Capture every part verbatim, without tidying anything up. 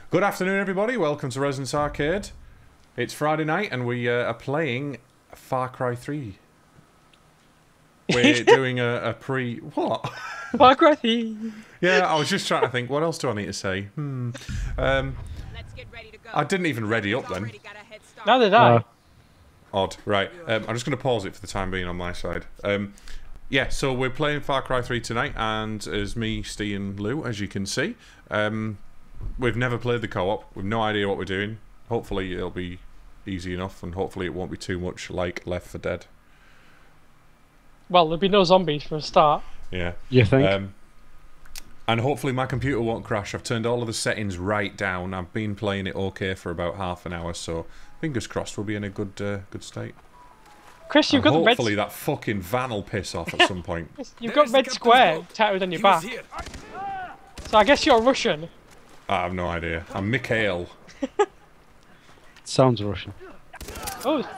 Good afternoon, everybody. Welcome to Residence Arcade. It's Friday night, and we uh, are playing Far Cry three. We're doing a, a pre... What? Far Cry three. Yeah, I was just trying to think, what else do I need to say? Hmm. Um, Let's get ready to go. I didn't even ready up then. Neither did I. Uh, odd. Right. Um, I'm just going to pause it for the time being on my side. Um, yeah, so we're playing Far Cry three tonight, and as me, Steve, and Lou, as you can see. Um, we've never played the co-op. We've no idea what we're doing. Hopefully it'll be easy enough, and hopefully it won't be too much like Left four Dead. Well, there'll be no zombies for a start. Yeah. You think? Um, and hopefully my computer won't crash. I've turned all of the settings right down. I've been playing it okay for about half an hour, so fingers crossed we'll be in a good uh, good state. Chris, you've and got the red... hopefully that fucking van will piss off at some point. You've got red square tattooed on your back. So I guess you're Russian. I have no idea. I'm Mikhail. Sounds Russian. Oh.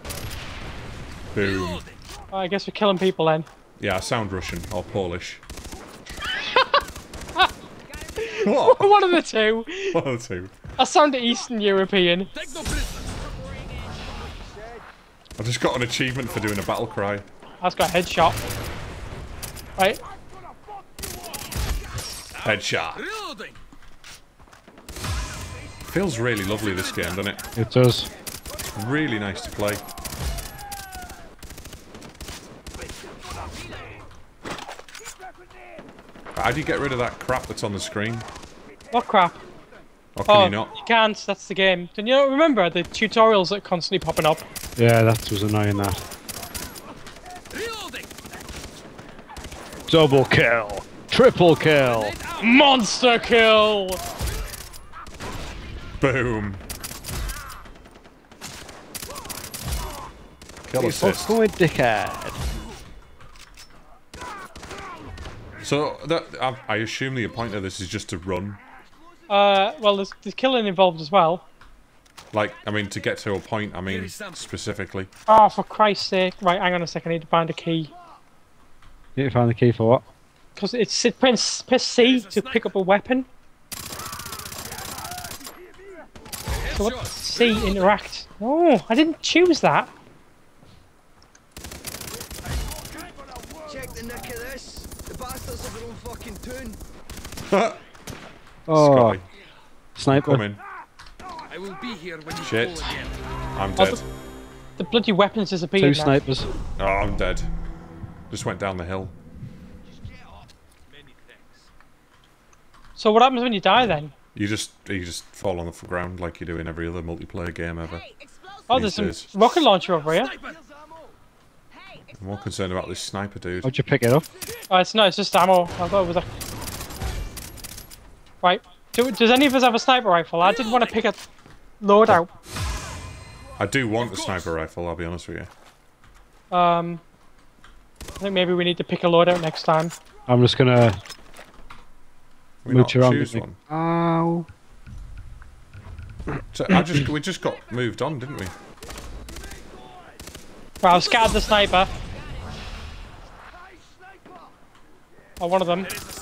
Boom. I guess we're killing people then. Yeah, I sound Russian or Polish. What? One of the two. One of the two. I sound Eastern European. I just got an achievement for doing a battle cry. That's got a headshot. Right. Headshot. Feels really lovely, this game, doesn't it? It does. It's really nice to play. How do you get rid of that crap that's on the screen? What crap? Or can oh, you not? You can't, that's the game. Don't you not remember the tutorials that are constantly popping up? Yeah, that was annoying, that. Double kill! Triple kill! Monster kill! Boom. Kill You assist. fucking dickhead. So, that, I, I assume the point of this is just to run. Uh, well, there's, there's killing involved as well. Like, I mean, to get to a point, I mean, specifically. Oh, for Christ's sake. Right, hang on a second, I need to find a key. You need to find the key for what? Because it's it press, press C to pick up a weapon. So what does C interact? Oh, I didn't choose that. Check the neck of this. The bastards have their own fucking tune. Oh, Scotty, sniper. come in. I will be here when you Shit. call again. I'm Oh, dead. the, the bloody weapons disappeared Two now. snipers. Oh, I'm dead. Just went down the hill. So what happens when you die then? You just you just fall on the ground like you do in every other multiplayer game ever. Oh, there's some These days. rocket launcher over here. I'm more concerned about this sniper dude. How'd you pick it up? Oh, it's no, it's just ammo. I thought it was a... Right. Do, does any of us have a sniper rifle? I didn't want to pick a loadout. I do want the sniper rifle, I'll be honest with you. Um, I think maybe we need to pick a loadout next time. I'm just gonna We mooch not around. choose with one. me. Ow. So I just we just got moved on, didn't we? Right, I've scattered the sniper. Oh, one of them.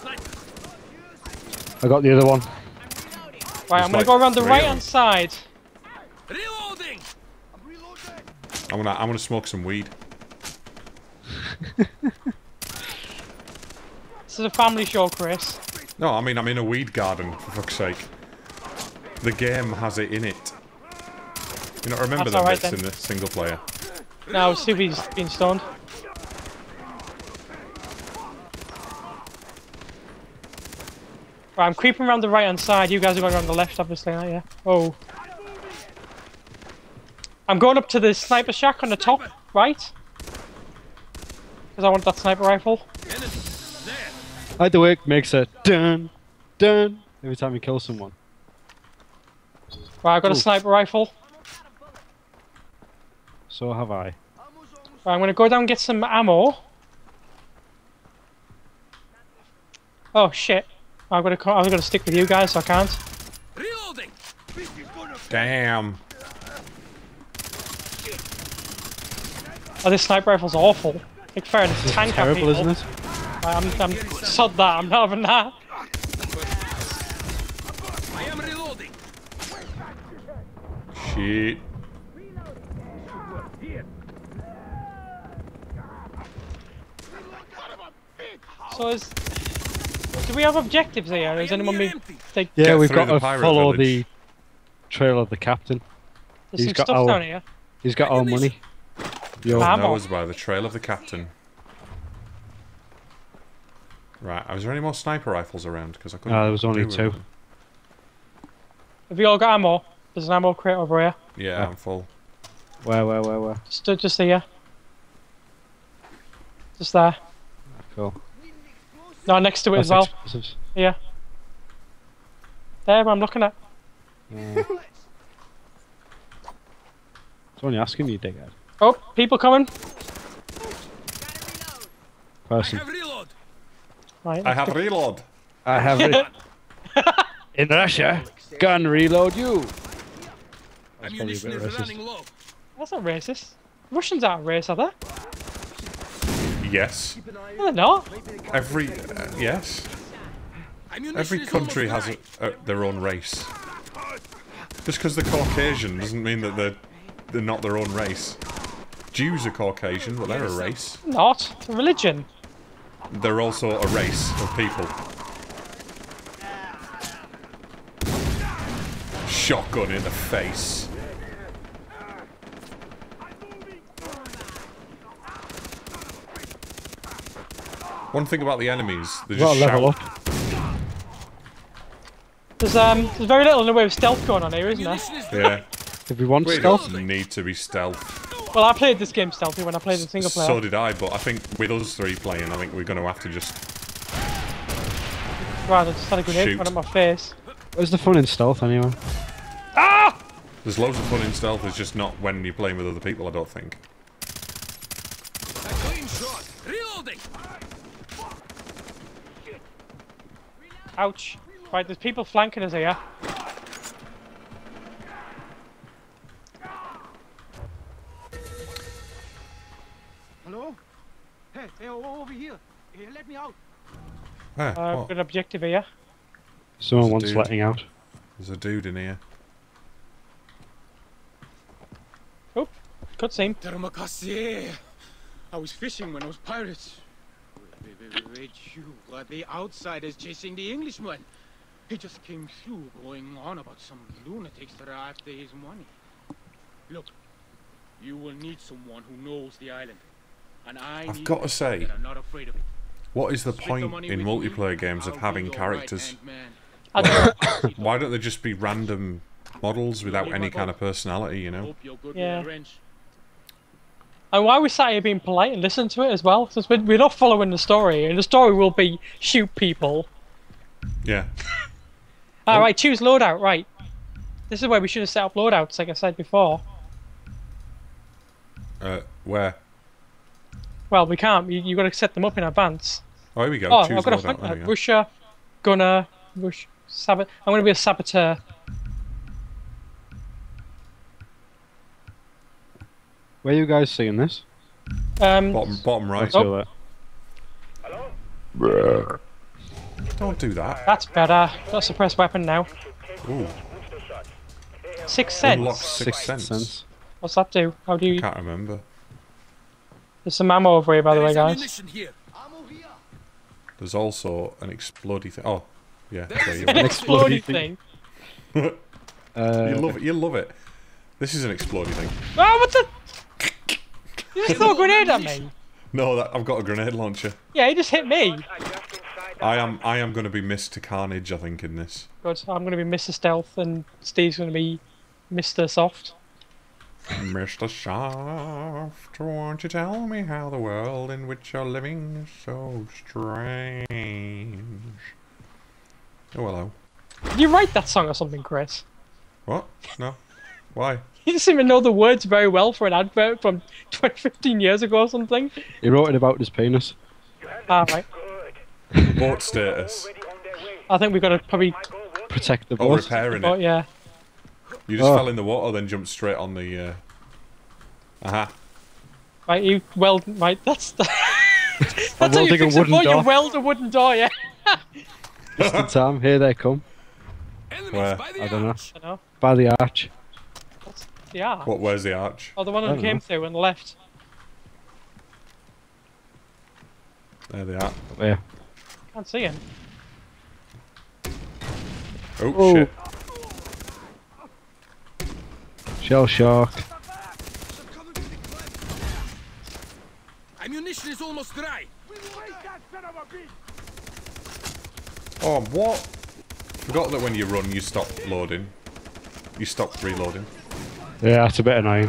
I got the other one. Right, I'm gonna like go around the three right of hand side. Reloading! I'm gonna I'm gonna smoke some weed. This is a family show, Chris. No, I mean I'm in a weed garden, for fuck's sake. The game has it in it. You not remember That's them alright bits then. in the single player? No, Subi's been stoned. Right, I'm creeping around the right hand side. You guys are going around the left, obviously, aren't you? Oh. I'm going up to the sniper shack on the top, right? Because I want that sniper rifle. Either way, it makes a dun dun every time you kill someone. Right, I've got a Ooh. sniper rifle. So have I. Right, I'm going to go down and get some ammo. Oh shit. I'm going to I'm going to stick with you guys, so I can't. Reloading! Damn. Oh, this sniper rifle's awful. Big fair enough, This is tank at terrible, people. isn't it? I'm, I'm sod that. I'm not having that. I am reloading. Shit. So is... Do we have objectives here? Is anyone being... Like, Yeah, Get we've through got the to pirate follow village. the trail of the captain. there's he's some got stuff our- down here. He's got our money. Yo, Ah. Ammo. Knows by the trail of the captain. Right, is there any more sniper rifles around? Because I couldn't. No, there was only do with two. them. Have you all got ammo? There's an ammo crate over here. Yeah, Yeah. I'm full. where, where, where, where? Just, just here. Just there. Cool. No, next to it That's as well. explosives. Here. There, what I'm looking at. Uh, it's only asking you, dickhead. Oh, people coming. I Person. have reload. Right. I have reload. I have it. In Russia, gun reload you. That's probably a Ammunition bit is racist. running low. That's not racist. Russians aren't race, are they? Yes. Keep an eye No, they're not. out. Every uh, yes. Ammunition Every is country almost has dry. a, uh, their own race. Just because they're Caucasian doesn't mean that they're they're not their own race. Jews are Caucasian, but they're a race. Not. It's a religion. They're also a race of people. Shotgun in the face. One thing about the enemies, they We've got just to level shout. up. There's um, there's very little in the way of stealth going on here, isn't there? Ammunition is Yeah. If we want We stealth, don't need to be stealth. Well, I played this game stealthy when I played in single player. So did I, but I think with us three playing, I think we're going to have to just... Right, I just had a grenade Shoot. thrown at my face. where's the fun in stealth anyway? Ah! There's loads of fun in stealth, it's just not when you're playing with other people, I don't think. a clean shot. Reloading. Ouch. Right, there's people flanking us here. Hello? Hey, hey, o- over here. Hey, let me out. Where? Uh, I've What? got an objective here. Someone There's a wants dude. letting out. There's a dude in here. Cutscene. Termakase. I was fishing when those pirates. Wait, wait, wait, wait, you are the outsiders chasing the Englishman. He just came through going on about some lunatics that are after his money. Look, you will need someone who knows the island. And I I've need got to men say, that are not afraid of it. what is the Split point money in with me, multiplayer games of I'll having be your characters? right-hand man. I don't know. Why don't they just be random models without Leave any my kind boat. of personality, you know? Hope you're good Yeah. with a wrench. And why are we sat here being polite and listen to it as well? Since we're, we're not following the story, and the story will be shoot people. Yeah. Alright, choose loadout, right. This is where we should have set up loadouts, like I said before. Uh, where? Well, we can't. You, you got to set them up in advance. Oh, here we go. Oh, Choose I've got a loadout. flank. There Uh, we go. Russia, Gunner, Rush, Sabot. I'm going to be a saboteur. Where are you guys seeing this? Um, Bottom, bottom right. Let's do that. Don't do that. That's better. Got a suppressed weapon now. Ooh, Six unlock cents. six cents. What's that do? How do you? Can't remember. There's some ammo over here, by the There way, is guys. ammunition here. Ammo here. There's also an explodey thing. Oh, yeah. There There is you An are. exploding exploding thing. thing. Uh, You love it. You love it. This is an explodey thing. Oh, what the? You just threw a grenade at me. No, that, I've got a grenade launcher. Yeah, he just hit me. I am. I am going to be Mister Carnage. I think in this. Good. I'm going to be Mister Stealth, and Steve's going to be Mister Soft. Mister Soft, won't you tell me how the world in which you're living is so strange? Oh, hello. Did you write that song or something, Chris? What? No. Why? You just seem to know the words very well for an advert from twenty, fifteen years ago or something. he wrote it about his penis. Ah, right. Boat status. I think we've got to probably. Protect the Oh, boat. repairing Oh, it. yeah. You just Oh. fell in the water, then jumped straight on the. Uh... Aha. Right, you weld. Right, that's. that's how you welding a fix a wooden door. You door. weld a wooden door, yeah. Just in time. Here they come. Where? I don't know. I don't know. By the arch. What's the arch? What? Where's the arch? Oh, the one I that don't came know. through on the left. There they are. Yeah. Can't see him. Oh, Oh. shit. Shell shock. Ammunition is almost dry. Oh, what? Forgot that when you run, you stop loading. You stop reloading. Yeah, that's a bit annoying.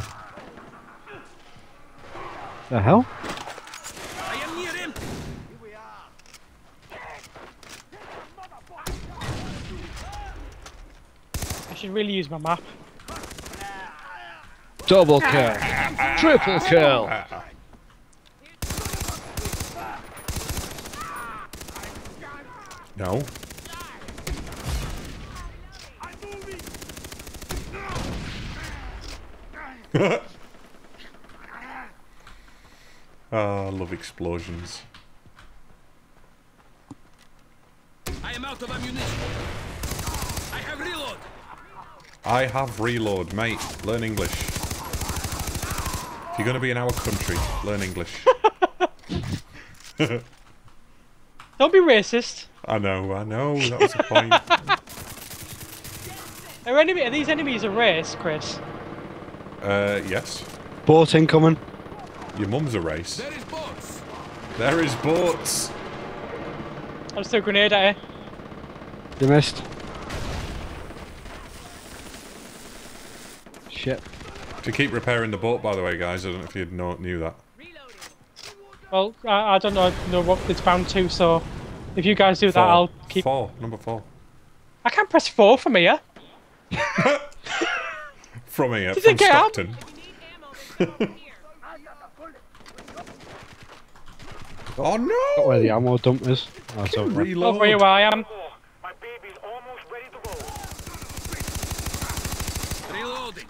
The hell? I am near him. I should really use my map. Double kill. Triple kill. No. Oh, I love explosions. I am out of ammunition. I have reload. I have reload, mate. Learn English. If you're going to be in our country, learn English. Don't be racist. I know, I know. That was the point. Are, enemy, are these enemies a race, Chris? Uh, yes. Boat incoming. Your mum's a race. There is boats. There is boats. I'll just throw a grenade at her. You missed. Shit. To keep repairing the boat, by the way, guys. I don't know if you know, knew that. Well, I, I don't know, know what it's bound to, so if you guys do that, Four. I'll keep. Four. Number four. I can't press four from here. From here, Did from it get up? Stockton. Oh Got where no! the ammo dump is. Oh, it's over there. Reload. Over here where I am. My baby's almost ready to go. Reloading.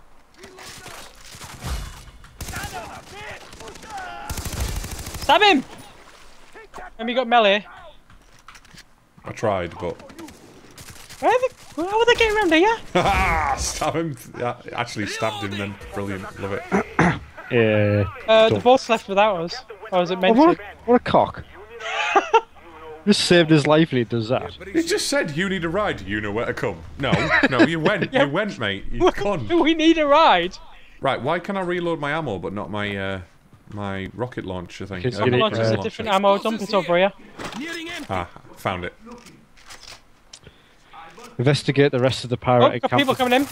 Stab him! And we got melee. I tried, but Where are they, how are they getting around here? ah, stab him. Yeah, actually stabbed him. Then brilliant. Love it. Yeah. Uh, the Dump. boat's left without us. Or is it Oh, meant what, to? a, what a cock. Just saved his life and he does that. He just said you need a ride. You know where to come. No, no, you went. You went, mate. You con. We need a ride. Right. Why can I reload my ammo but not my uh, my rocket launcher thing? Because Uh, you need- Launch is rocket a launcher. different ammo dump. It's over here. Nearing empty. Ah, found it. Investigate the rest of the Oh, pirate got people camp. coming in.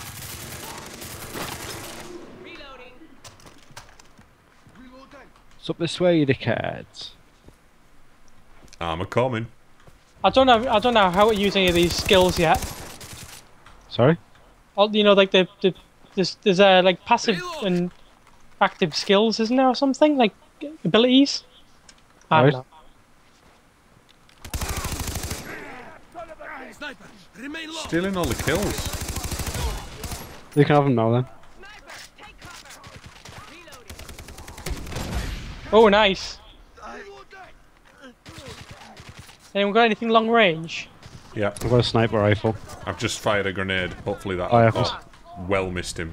It's up this way, you dickheads. I'm a coming. I don't know. I don't know how to use any of these skills yet. Sorry? All, you know, like the, the there's there's uh, like passive and active skills, isn't there, or something like abilities? I don't Right. know. Sniper. Remain low. Stealing all the kills. You can have them now then. Oh, nice. Anyone got anything long range? Yeah. I've got a sniper rifle. I've just fired a grenade. Hopefully that. Oh, yeah. oh, well missed him.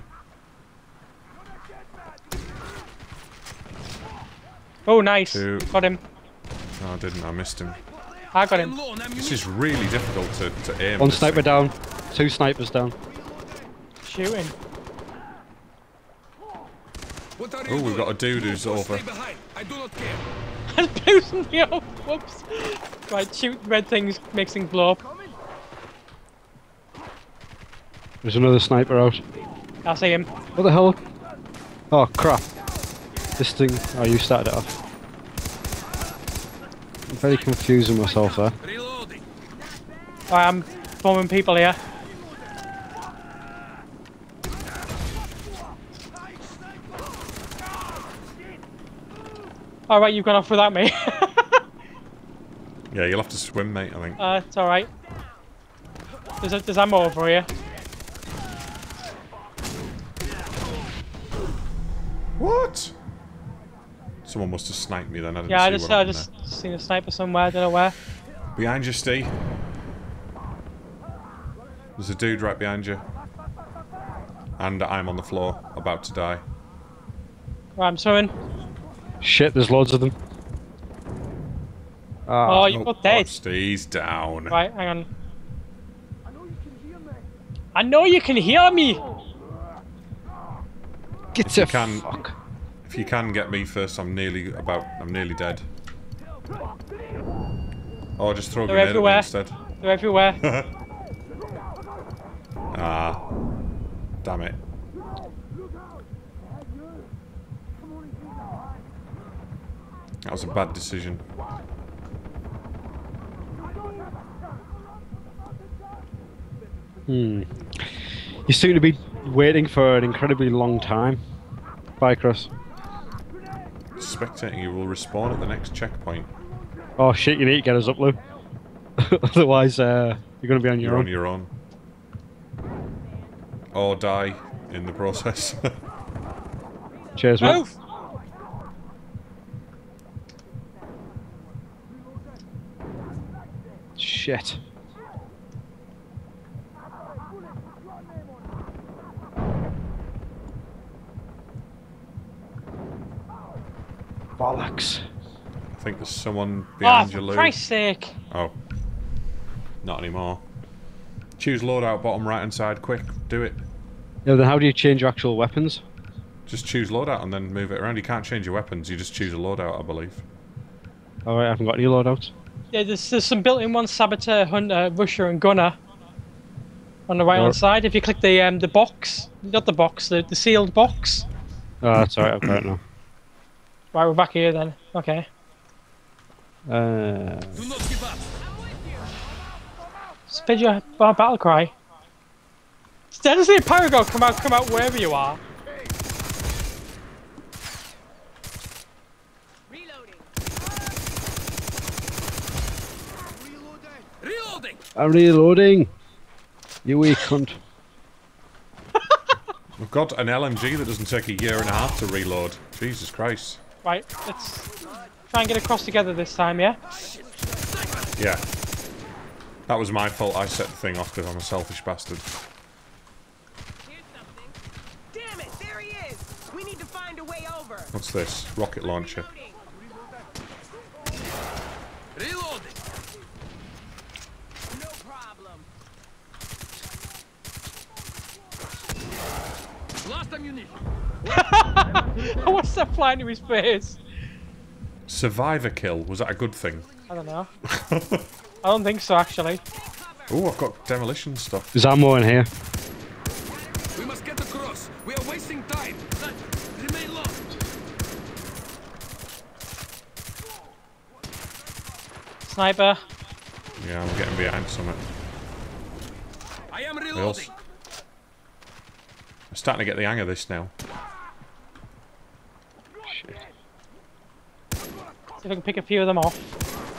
Oh, nice. Two. Got him. No, I didn't. I missed him. I got I am him. low on This ammunition. is really difficult to, to aim. One this sniper thing. down. Two snipers down. Shooting. What are Oh, you we've doing? got a dude who's Move or over. Stay behind. I do not care. I blew something up. Whoops. Right, shoot red things, makes things blow up. There's another sniper out. I see him. What the hell? Oh crap. This thing. Oh, you started it off. I'm very confusing myself there. Reloading. I am bombing people here. Alright, you've gone off without me. Yeah, you'll have to swim, mate. I think. uh, it's alright. There's, a, there's ammo over here. What? Someone must have sniped me then. I didn't Yeah, see I just, what I happened just seen a sniper somewhere, I don't know where. there. Behind you, Steve. There's a dude right behind you. And I'm on the floor, about to die. Right, I'm swimming. Shit, there's loads of them. Ah, Oh, you're Oh, dead. He's down. Right, hang on. I know you can hear me! get If the you can- fuck. If you can get me first, I'm nearly about. I'm nearly dead. Oh, just throw a They're grenade everywhere. at me instead. They're everywhere. Ah. Damn it. That was a bad decision. Hmm. You seem to be waiting for an incredibly long time, Bycross. Spectating you will respawn at the next checkpoint. Oh shit, you need to get us up, Lou. Otherwise, uh, you're gonna be on your You're own. on your own. Or die in the process. Cheers, mate. Move! Shit. Bollocks. I think there's someone Oh, behind you, for Lou. Christ's sake. Oh. Not anymore. Choose loadout bottom right hand side, quick. Do it. Yeah, then how do you change your actual weapons? Just choose loadout and then move it around. You can't change your weapons, you just choose a loadout, I believe. Alright, I haven't got any loadouts. Yeah, there's, there's some built-in ones, Saboteur, Hunter, Rusher and Gunner. On the right hand Alright. side, if you click the um, the box, not the box, the, the sealed box. Oh, that's alright, I've got it now. Right, we're back here then. Okay. Uh, Spid your uh, battle cry. Honestly, Paragon, come out, come out wherever you are. I'm reloading! You weak cunt. We've got an L M G that doesn't take a year and a half to reload. Jesus Christ. Right, let's try and get across together this time, yeah? Yeah. That was my fault. I set the thing off because I'm a selfish bastard. Here's something. Damn it, there he is. We need to find a way over. What's this? Rocket launcher. Reloading. No problem. Lost ammunition. What's that flying to his face? Survivor kill. Was that a good thing? I don't know. I don't think so, actually. Oh, I've got demolition stuff. There's ammo in here. We must get across. We are wasting time. Remain low. Sniper. Yeah, I'm getting behind something. I am Wheels. reloading. I'm starting to get the hang of this now. Shit. See if I can pick a few of them off.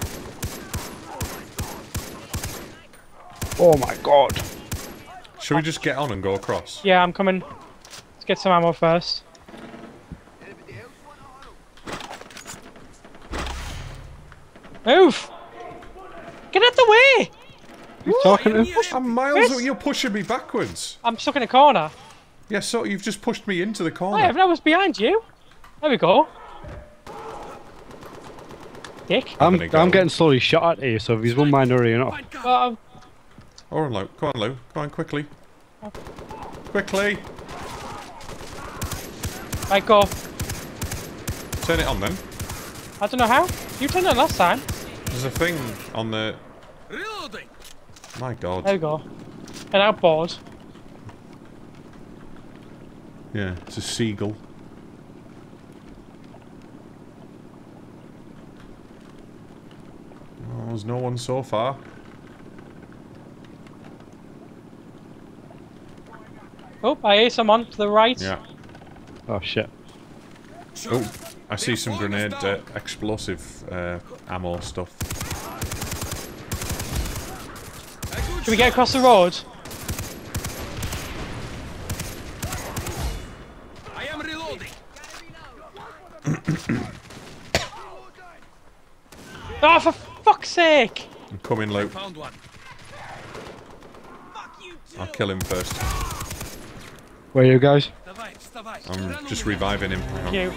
Oh my god. Should we just get on and go across? Yeah, I'm coming. Let's get some ammo first. Move! Get out the way! You talking to? I'm miles Chris? away. You're pushing me backwards. I'm stuck in a corner. Yeah, so you've just pushed me into the I corner. haven't. I was behind you. There we go. Dick. I'm, Having a go. I'm getting slowly shot at here, so if he's one mind hurrying up. Uh, Go on, Lou. Go on, Lou. Go on, quickly. Quickly. right, go. Turn it on then. I don't know how. You turned it on last time. There's a thing on the... Reloading. My god. There we go. An outboard. Yeah, it's a seagull. Oh, there's no one so far. Oh, I hear someone to the right. Yeah. Oh shit. Oh, I see some grenade uh, explosive uh, ammo stuff. Should we get across the road? I am reloading. Oh, for fuck's sake! I'm coming, Lou. Found one. Fuck you I'll kill him first. Where are you guys? I'm just reviving him. Thank you.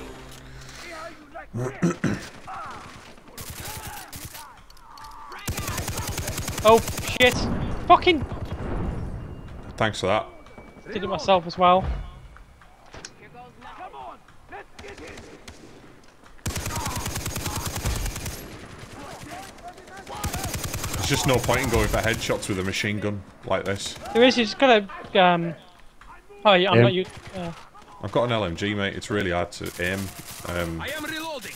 Oh shit! Fucking Thanks for that. did it myself as well. There's just no point in going for headshots with a machine gun like this. There is. You just gotta. Um. Oh, yeah, I'm Yeah. not you. Uh, I've got an L M G, mate. It's really hard to aim. Um, I am reloading.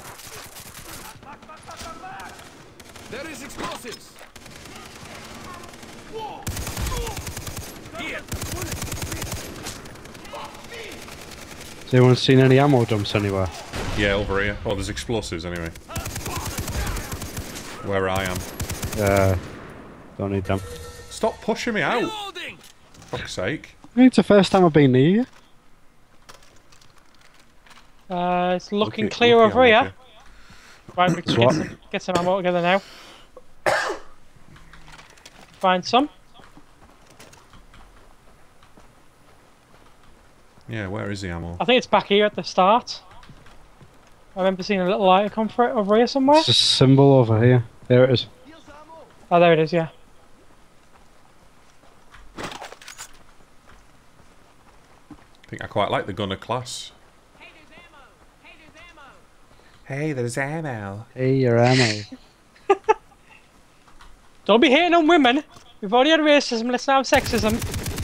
There is explosives. Here. Has anyone seen any ammo dumps anywhere? yeah, over here. Oh, there's explosives anyway. Where I am. Uh, don't need them. Stop pushing me out. Reloading. Fuck's sake. I think it's the first time I've been near you. uh, it's looking Lucky- clear lucky over I'm here. lucky. Right, we can get What? some, get some ammo together now. Find some. Yeah, where is the ammo? I think it's back here at the start. I remember seeing a little light come for it over here somewhere. It's a symbol over here. There it is. Oh, there it is. Yeah. I think I quite like the gunner class. Hey, there's ammo. Hey, there's ammo. Hey, there's ammo. Hey, your ammo. Don't be hating on women. We've already had racism. Let's not have sexism.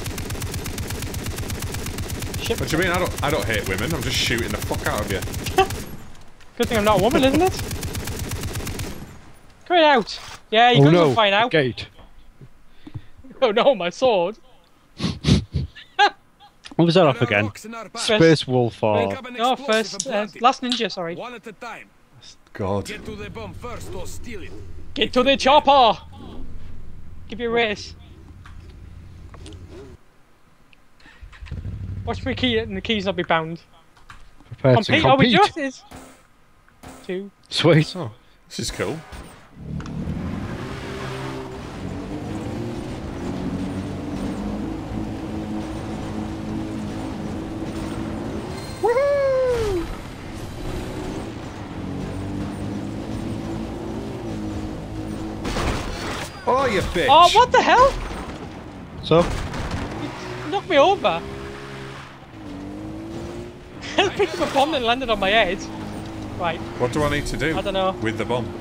Shit. What do you mean? I don't. I don't hate women. I'm just shooting the fuck out of you. Good thing I'm not a woman, isn't it? Come out. Yeah, you Oh can no, find a out. gate. Oh no, my sword. What was that off again? Space Wolf or... No, first, uh, last ninja. Sorry. One at a time. God. Get to the bomb first or steal it. Get to the chopper. Give you a race. Watch me key and the keys not be bound. Prepare to Compete. Oh, we compete. just is. Two. Sweet. Oh, this is cool. Woohoo! Oh, you bitch! Oh, what the hell? So, Knocked me over. I picked up a bomb that landed on my head. Right. What do I need to do? I don't know. With the bomb.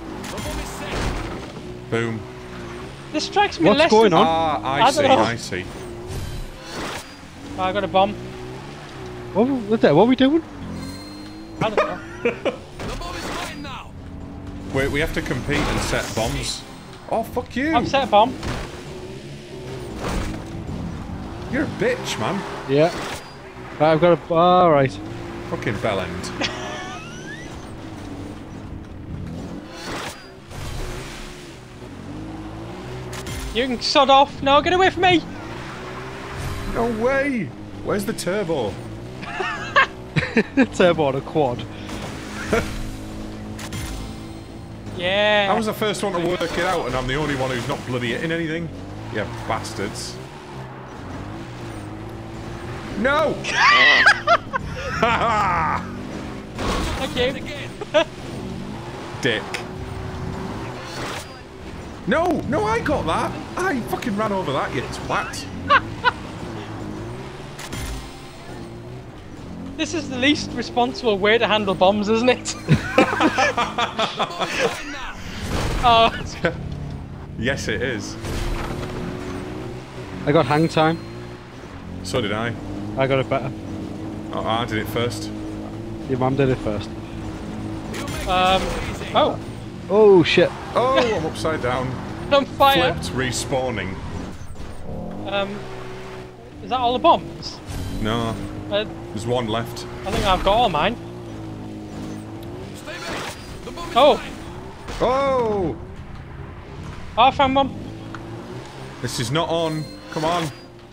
Boom. This strikes me What's less going than- on? Ah, I, I see, don't know. I see. Oh, I got a bomb. what, what, the, what are we doing? I don't know. The bomb is mine now. Wait, we have to compete and set bombs. Oh, fuck you! I've set a bomb. You're a bitch, man. Yeah. Right, I've got a... Alright. Fucking bellend. You can sod off. No, get away from me. No way! Where's the turbo? Turbo on a quad. Yeah. I was the first one to work it out, and I'm the only one who's not bloody hitting anything. You bastards. No! Thank you. Dick. No! No, I got that! I fucking ran over that, you twat. This is the least responsible way to handle bombs, isn't it? Oh, Yes, it is. I got hang time. So did I. I got it better. Oh, I did it first. Your mum did it first. um. Oh, Oh shit. Oh, I'm upside down. on fire. Flipped, respawning. Um. Is that all the bombs? No, Uh, there's one left. I think I've got all mine. Stay back. The bomb is Oh, mine. Oh! oh, I found one. This is not on. Come on.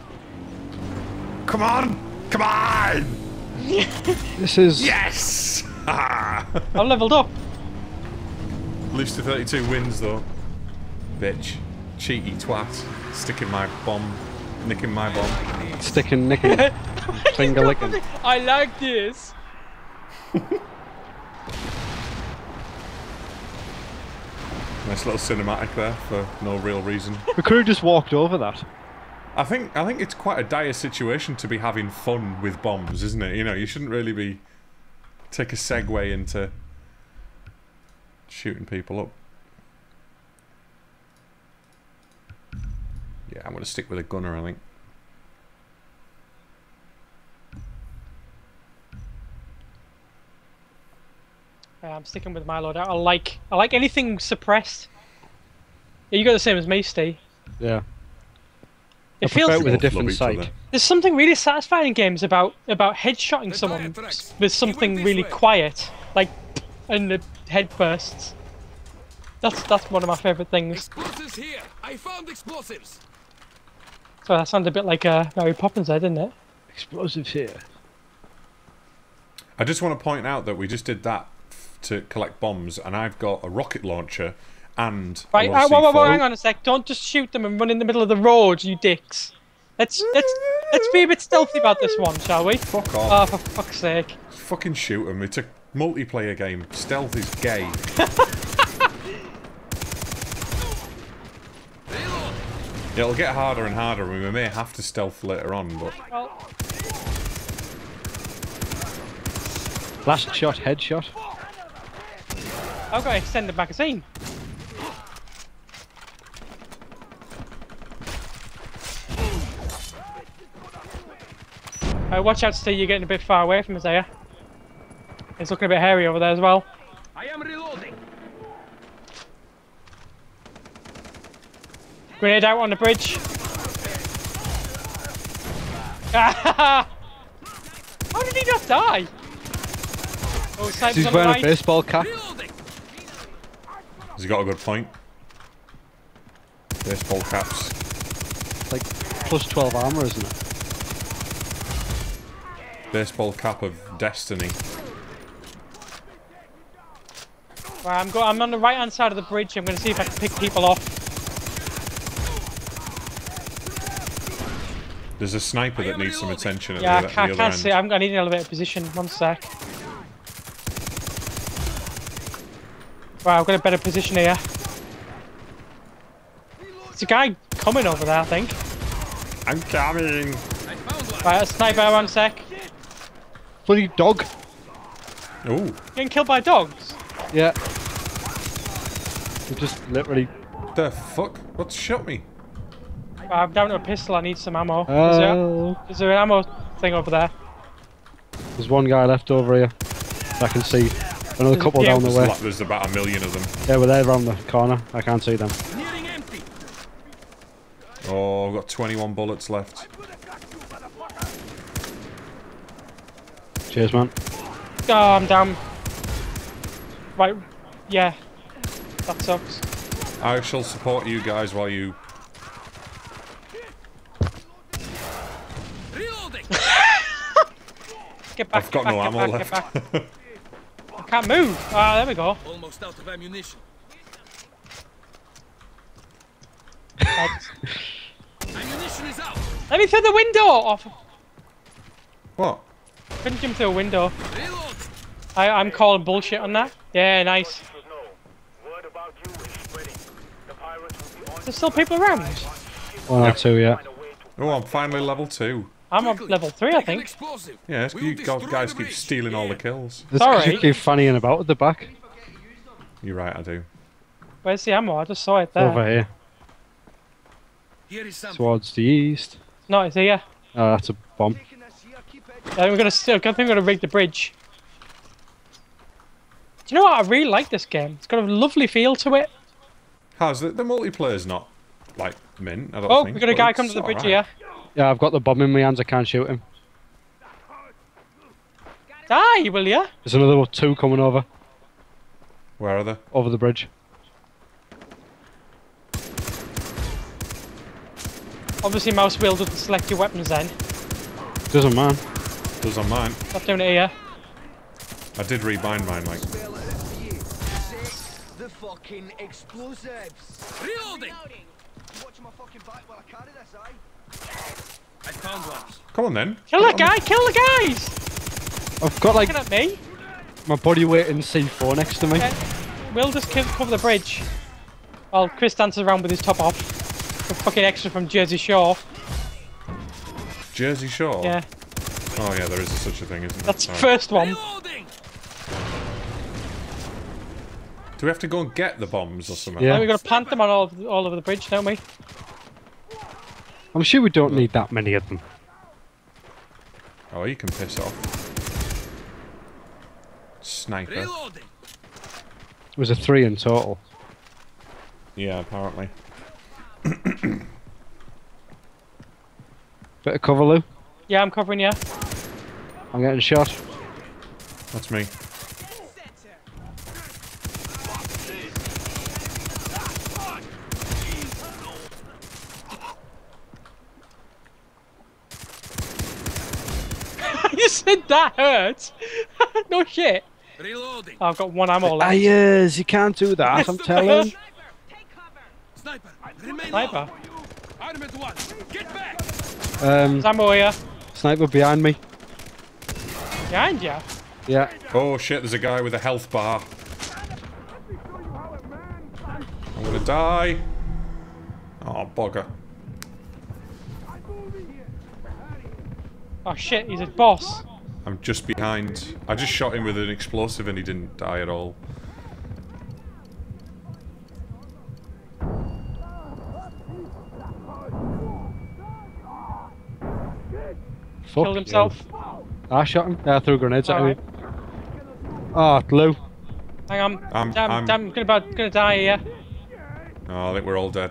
Come on! Come on! This is... Yes! I've leveled up. Lose to thirty-two wins though. Bitch. Cheeky twat. Sticking my bomb nicking my bomb. Sticking, nicking, finger licking. I like this. Nice little cinematic there for no real reason. We could have just walked over that. I think I think it's quite a dire situation to be having fun with bombs, isn't it? You know, you shouldn't really be take a segue into shooting people up. Yeah, I'm gonna stick with a gunner, I think. Yeah, I'm sticking with my loadout. I like I like anything suppressed. Yeah, you got the same as me, Steve. Yeah. It I feels prefer it with a Both love different each sight. other. there's something really satisfying in games about about headshotting someone with something really quiet, like and the head bursts. That's that's one of my favourite things. Explosives here. I found explosives. So that sounded a bit like uh, Mary Poppins there, didn't it? Explosives here. I just want to point out that we just did that f- to collect bombs, and I've got a rocket launcher and a Right, lot uh, of whoa, whoa, whoa, C four. hang on a sec. Don't just shoot them and run in the middle of the road, you dicks. Let's let's let's be a bit stealthy about this one, shall we? Fuck off. Oh, for fuck's sake. Fucking shoot them. It's a multiplayer game. Stealth is gay. It'll get harder and harder, and we may have to stealth later on, but... Well, Last shot, headshot. I've got an extended magazine. Uh, watch out, Steve, you're getting a bit far away from us there. It's looking a bit hairy over there as well. I am reloading. Grenade out on the bridge. How did he not die? Oh, snipers He's on the wearing a right. baseball cap. Has he got a good point? Baseball caps. Like plus twelve armor, isn't it? Baseball cap of destiny. Right, I'm, go I'm on the right hand side of the bridge. I'm going to see if I can pick people off. There's a sniper that needs some attention at Yeah, the, I other- can't, the can't other see. end. I'm, I need an elevator position. One sec. Right, I've got a better position here. There's a guy coming over there, I think. I'm coming! Right, a sniper, one sec. Bloody dog. Ooh. Getting killed by dogs? Yeah. He just literally. The fuck? What's shot me? Right, I'm down to a pistol. I need some ammo. Is, there, Oh. is there an ammo thing over there? There's one guy left over here. I can see another There's a couple P M. down the There's, way. like, there's about a million of them. Yeah, we're there around the corner. I can't see them. Nearing empty. Oh, I've got twenty-one bullets left. Cheers, man. Oh, I'm down. Right, yeah. That sucks. I shall support you guys while you... Reloading. Get back, I've get got back, no get ammo back, get left. back. I can't move. Ah, there we go. Almost out of ammunition. Right. Ammunition is out. Let me through the window! Off. What? Couldn't jump through a window. Reload. I, I'm calling bullshit on that. Yeah, nice. Should know. Word about you is spreading. The pirates will be on There's still people around. One or two, yeah. find a way to Oh, I'm finally level two. I'm on Quickly, level three, I take an think. explosive. Yeah, it's, We'll you guys, destroy guys the keep bridge. stealing all the Yeah. kills. This 'cause Sorry. you keep fannying about at the back. You're right, I do. Where's the ammo? I just saw it It's there. over here. Here is something. Towards the east. No, it's here. Oh, that's a bomb. Taking this here, keep it. I think we're gonna still. I think we're gonna rig the bridge. Do you know what? I really like this game. It's got a lovely feel to it. How's the, the multiplayer's not, like, mint, I don't Oh, think. we got a but guy it's come to the bridge alright. here. Yeah, I've got the bomb in my hands. I can't shoot him. Die, will ya? There's another two coming over. Where are they? Over the bridge. Obviously, mouse wheel doesn't select your weapons then. Doesn't man. Does on mine. Stop doing it here. I did rebind mine, like. Spell it out for you. Set the fucking explosives. Reloading. Watch my fucking back while I carry this, aye? found ones. Come on then. Kill Put the it on guy! Kill the guys! I've got like Looking at me. my body weight in C four next to me. Uh, we'll just co- cover the bridge. While Chris dances around with his top off. The fucking extra from Jersey Shore. the- Jersey Shore? Yeah, Oh yeah, there is such a thing, isn't there? that's the Sorry. first one. Reloading. Do we have to go and get the bombs or something? Yeah. Now we've got to plant them on all, of- all over the bridge, don't we? I'm sure we don't need that many of them. Oh, you can piss off. Sniper. Reloading. It was a three in total. Yeah, apparently. Bit of cover, Lou. Yeah, I'm covering you. I'm getting shot. That's me. You said that hurt. No shit. Reloading. Oh, I've got one ammo Ah, left. yes, you can't do that, I'm telling. Sniper. Remain Sniper. low. Armored one. Get back. Um, There's ammo here. sniper behind me. Behind you. Yeah. Oh shit, there's a guy with a health bar. I'm gonna die. Oh, bugger. Oh shit, he's a boss. I'm just behind. I just shot him with an explosive and he didn't die at all. Fuck Killed himself. you. I shot him. Yeah, I threw grenades at Alright. him. Oh, Lou. Hang on. I'm- damn, I'm- damn, gonna, about, gonna die here. Oh, I think we're all dead.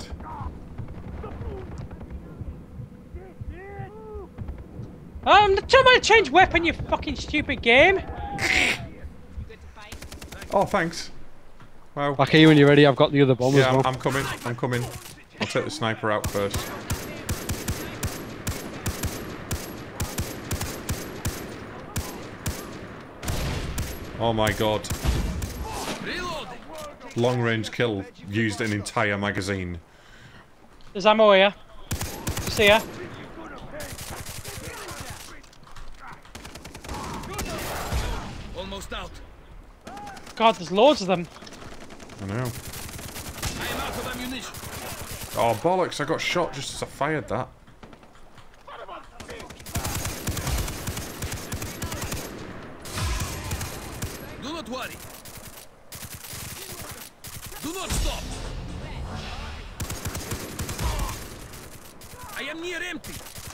Um, tell me to change weapon, you fucking stupid game. Oh, thanks. Wow. Back here when you're ready, I've got the other bomb Yeah, as I'm, well. I'm coming. I'm coming. I'll take the sniper out first. Oh my god. Reloading. Long range kill used an entire magazine. There's ammo here. See ya. Almost out. God, there's loads of them. I know. I am out of ammunition. Oh bollocks, I got shot just as I fired that. Do not worry. Do not stop. I am near empty.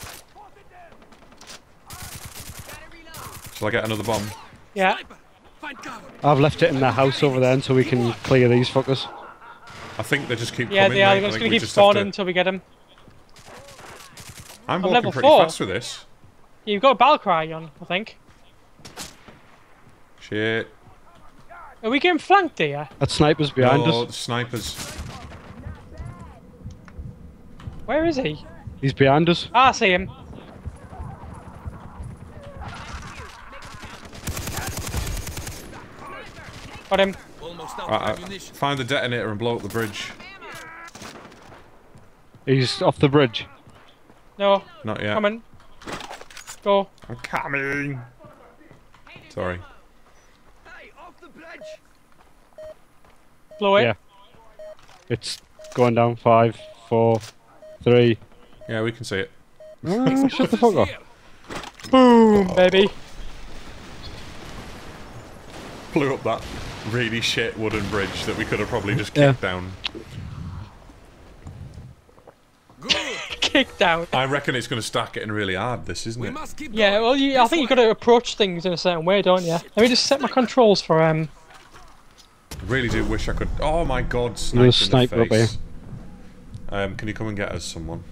Shall I get another bomb? Yeah. Sniper. Find cover. I've left it in the house over there until we can clear these fuckers. I think they just keep Yeah, coming. they are. mate. They're I just think gonna we keep just have spawning to- until we get them. I'm I'm walking level pretty four. fast with this. You've got a battle cry on, I think. Shit. Are we getting flanked here? That sniper's behind Oh, us. the snipers. Where is he? He's behind us. Ah, I see him. Got him. Almost out Uh, of uh, ammunition. find the detonator and blow up the bridge. He's off the bridge. No, Not yet. coming. Go. I'm coming. Sorry. Hey, off the bridge! Blow it. Yeah. It's going down. Five, four, three. Yeah, we can see it. Oh, shut the fuck up. Here. Boom, baby. Blew up that really shit wooden bridge that we could have probably just Yeah. kicked down. Good. Kick down. I reckon it's going to start getting really hard, this, isn't We it? must keep Yeah, going. well, you, I This think you've way. got to approach things in a certain way, don't you? Let me just set my controls for um. I really do wish I could. Oh my god, sniper There's in sniper the up here. face. Um, can you come and get us someone?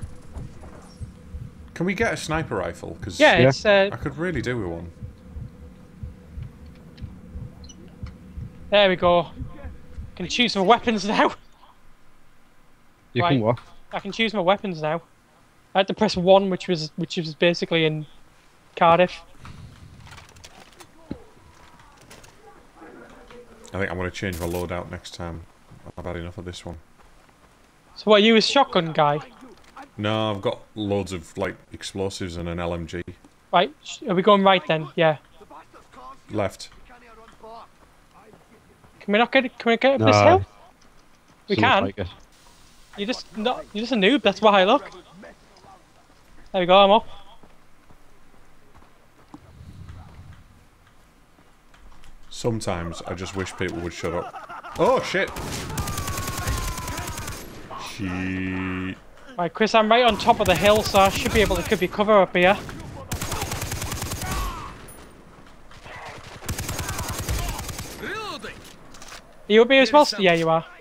Can we get a sniper rifle? Because Yeah, Yeah. it's uh. I could really do with one. There we go. Can choose my weapons now. You Right. can what? I can choose my weapons now. I had to press one, which was which was basically in Cardiff. I think I'm going to change my loadout next time. I've had enough of this one. So what? Are you a shotgun guy? No, I've got loads of like explosives and an L M G. Right, are we going right then? Yeah. Left. Can we not get? Can we get up No, this hill? We doesn't look can. like it. You're just not. You're just a noob. That's why. Look. There we go. I'm up. Sometimes I just wish people would shut up. Oh shit! Shit. Right, Chris. I'm right on top of the hill, so I should be able to give you cover up here. Reloading. Are you up here as well? Yeah, you are.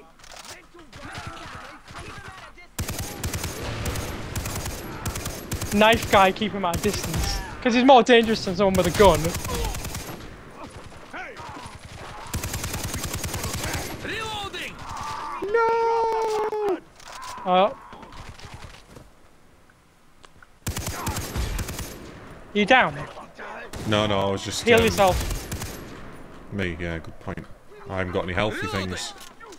Knife guy, keep him at a distance. Because he's more dangerous than someone with a gun. Reloading. No! Uh, you down? No, no, I was just... Heal um, yourself. Me, yeah, good point. I haven't got any healthy things.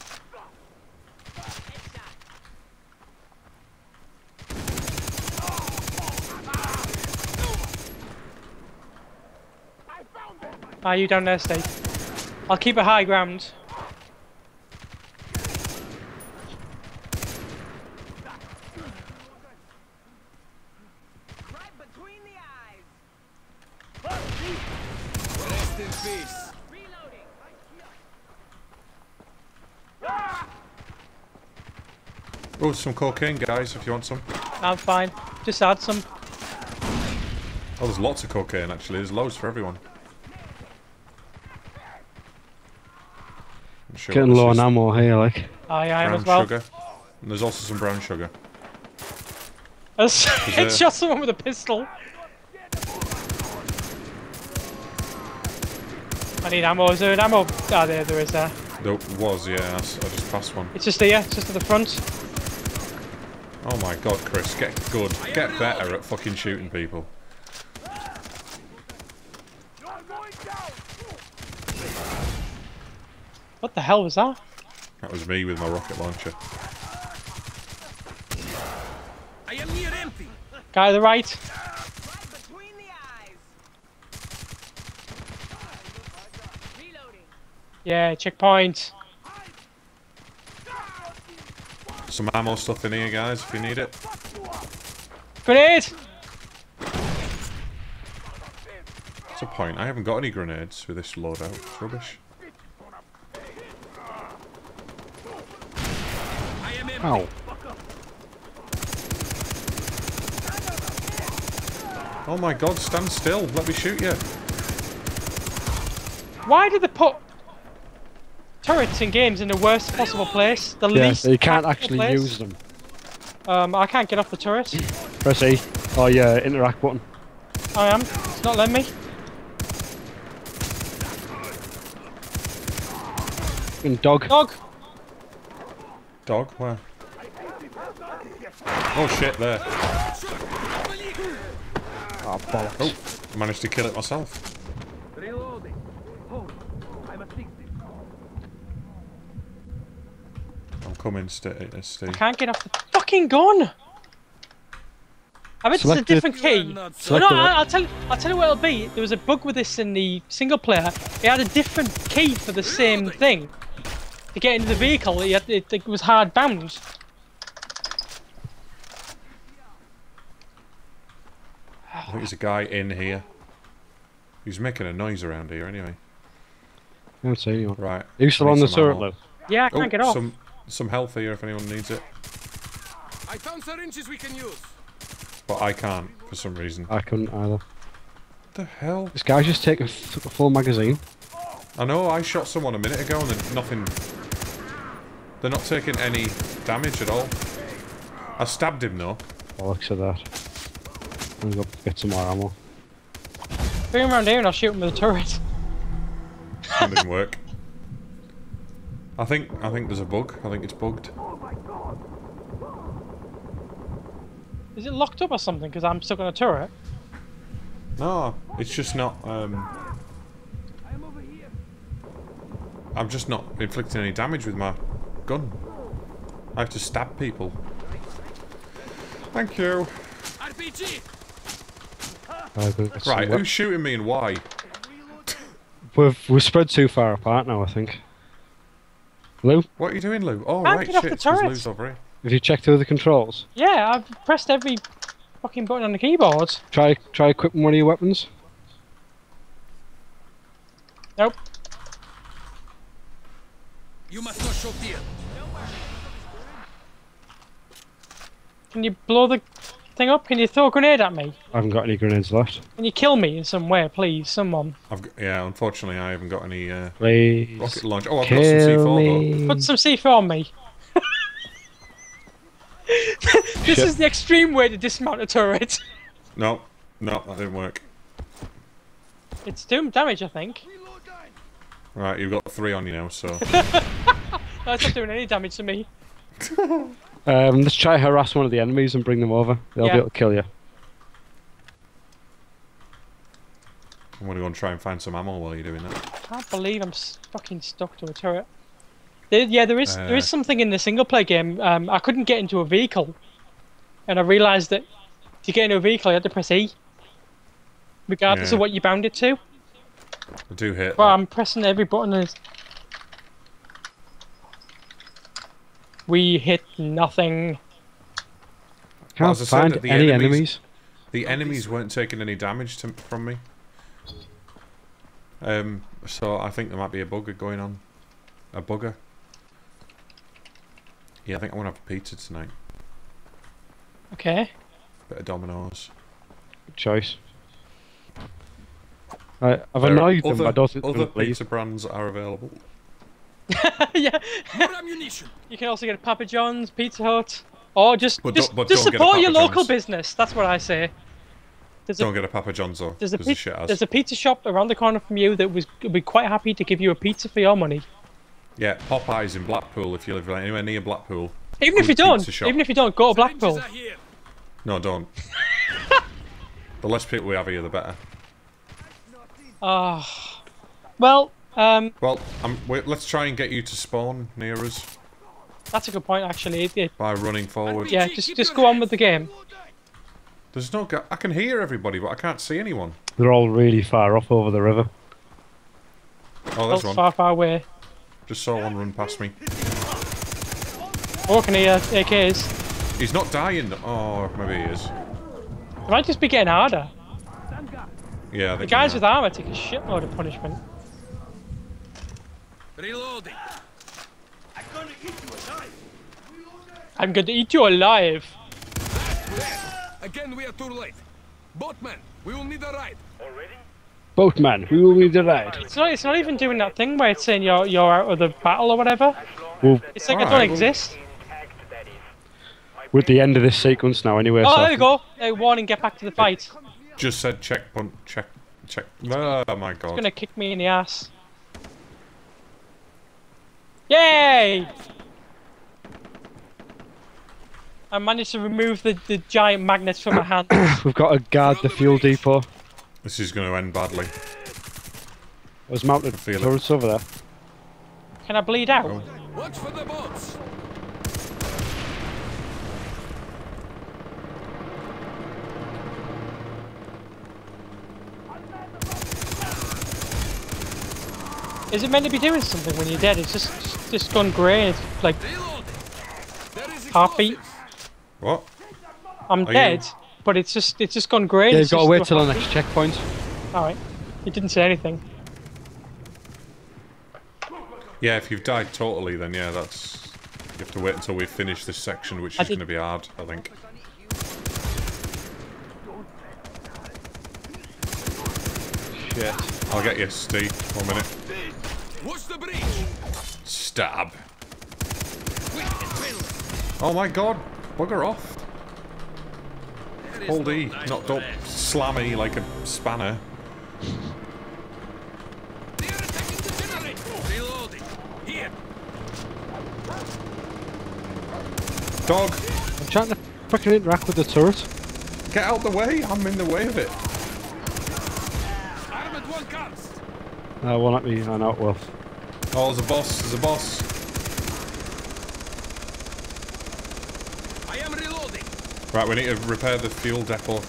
Ah, you down there, Steve. I'll keep a high ground. Right between the eyes. Rest in peace. Reloading. Oh, some cocaine, guys, if you want some. I'm fine. Just add some. Oh, there's lots of cocaine, actually. There's loads for everyone. I'm sure Getting what low this on is. ammo here, like. I am Brown as well. sugar. And there's also some brown sugar. It's shot someone with a pistol. I need ammo. Is there an ammo? Ah, there, there is there. There was, yeah. I s- I just passed one. It's just here, it's just at the front. Oh my god, Chris, get good. Get better at fucking shooting people. What the hell was that? That was me with my rocket launcher. I am near empty. Guy to the right. Right between the eyes. Reloading. Yeah, checkpoint. Some ammo stuff in here, guys, if you need it. Grenade! What's the point? I haven't got any grenades with this loadout. It's rubbish. I am empty. Ow. Oh my god, stand still. Let me shoot you. Why did they put turrets in games in the worst possible place? The Yeah, least you can't practical actually place? use them. Um, I can't get off the turret. Press E. Oh yeah, interact button. I am. It's not letting me. Fucking dog. Dog! Dog? Where? Oh shit, there. Oh, bollocks. Oh, I managed to kill it myself. Reloading. Hold. I'm a sixty. I'm coming, St uh, Steve. I can't get off the fucking gun! I bet it's a Select the- different key. Not No, Select no, the- I- I'll tell you. I'll tell you what it'll be. There was a bug with this in the single player. It had a different key for the same thing. To get into the vehicle, it, had, it, it was hard bound. I think there's a guy in here. He's making a noise around here anyway. I don't see anyone. Right. Are you still I on need the some turret, ammo. Lou? Yeah, I Oh, can't get off. some some health here if anyone needs it. I found syringes we can use. But I can't for some reason. I couldn't either. What the hell? This guy's just taking a f- a full magazine. I know, I shot someone a minute ago and they're nothing... They're not taking any damage at all. I stabbed him though. Bollocks of that. I'm gonna go get some more ammo. Bring him around here and I'll shoot him with a turret. That didn't work. I think I think there's a bug. I think it's bugged. Is it locked up or something? Because I'm stuck on a turret. No, it's just not. Um, I'm over here. I'm just not inflicting any damage with my gun. I have to stab people. Thank you. R P G. Uh, go get some Right, wep- who's shooting me and why? We've we're spread too far apart now, I think. Lou, What are you doing, Lou? Oh, Can't right, get off shit, the it's 'cause turret. Lou's over here. have you checked through the controls? Yeah, I've pressed every fucking button on the keyboard. Try try equipping one of your weapons. Nope. You must not show fear. Can you blow the thing up? Can you throw a grenade at me? I haven't got any grenades left. Can you kill me in some way, please? Someone. I've got, yeah, unfortunately, I haven't got any uh, Please. rocket launch. Oh, I've got some C Kill four me. Put some C four on me. This Shit. is the extreme way to dismount a turret. though. No, no, that didn't work. It's doom damage, I think. Right, you've got three on you now, so. No, it's not doing any damage to me. Um, let's try harass one of the enemies and bring them over. They'll Yeah. be able to kill you. I'm gonna go and try and find some ammo while you're doing that. I can't believe I'm s- fucking stuck to a turret. There, yeah, there is there is Uh. something in the single player game. Um, I couldn't get into a vehicle, and I realised that to get into a vehicle, you had to press E, regardless Yeah. of what you bound it to. I do hit. Well, that. I'm pressing every button. And it's- we hit nothing. Can't as I said, find the any enemies- enemies. The enemies weren't taking any damage to, from me. Um, so I think there might be a bugger going on. A bugger. Yeah, I think I want to have a pizza tonight. Okay. Bit of Domino's. Good choice. Right, I've There are annoyed them. Other, I don't think they're other gonna leave. pizza brands are available. Yeah. More ammunition. You can also get a Papa John's, Pizza Hut, or just But just, don't- but just don't get a support your Papa local John's. business. That's what I say. There's Don't a get a Papa John's though, there's a, because pi- the shit has. there's a pizza shop around the corner from you that was would be quite happy to give you a pizza for your money. Yeah, Popeyes in Blackpool if you live like, anywhere near Blackpool. Even if Good you don't, pizza shop. even if you don't, go to Blackpool. Syringes are here. No, don't. The less people we have here, the better. Ah, well, um, Well, um, wait, let's try and get you to spawn near us that's a good point actually. It- it- by running forward. yeah, just just go on with the game. There's no. Ga I can hear everybody, but I can't see anyone. They're all really far off over the river. Oh, there's Oh, one. far, far away. Just saw one run past me. Oh, I can hear A Ks. He's not dying. Oh, maybe he is. It might just be getting harder. Yeah, I The think guys he with might. armor take a shitload of punishment. Reloading. I'm going to eat you alive. Again, we are too late. Boatman, we will need a ride. Already? Boatman, we will need a ride. It's not. It's not even doing that thing where it's saying you're you're out of the battle or whatever. Well, It's like I Alright, don't well- exist. Intact, that is. My we're at the end of this sequence now anyway. Oh, so there we go. Uh, warning, get back to the fight. Just said check punt check check. Oh my god. It's gonna kick me in the ass. Yay! I managed to remove the, the giant magnets from my hand. We've got to guard the fuel depot. This is going to end badly. There's mounted feel it. turrets over there. Can I bleed out? Oh. Watch for the boats. Is it meant to be doing something when you're dead? It's just just, just gone grey. It's like Reloading. There is Heartbeat. explosives. What? I'm Are dead, you- but it's just it's just gone grey. Yeah, It's you've got to just wait do a till the heartbeat. next checkpoint. All right. It didn't say anything. Yeah, if you've died totally, then yeah, that's. You have to wait until we finish this section, which I is did- going to be hard, I think. Shit. I'll get you, Steve. One minute. Watch the bridge. Stab. Quick, adrenaline. Oh my god! Bugger off. There is Hold no E. time Not for don't that. slam E like a spanner. They are attacking the generator. Reloading. Here. Dog! I'm trying to fucking interact with the turret. Get out the way! I'm in the way of it. Armored one comes. Uh, won't let me. I know it will. Oh, there's a boss. There's a boss. I am reloading. Right, we need to repair the fuel depot.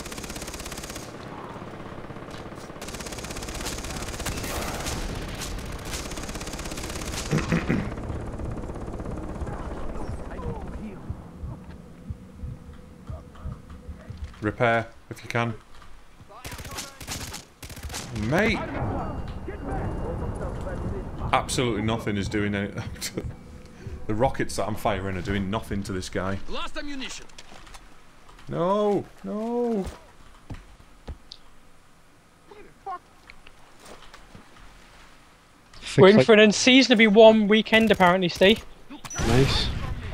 Repair, if you can. Mate! Absolutely nothing is doing any... The rockets that I'm firing are doing nothing to this guy. Lost ammunition. No! No! We're in like- for an unseasonably warm weekend, apparently, Steve. Nice.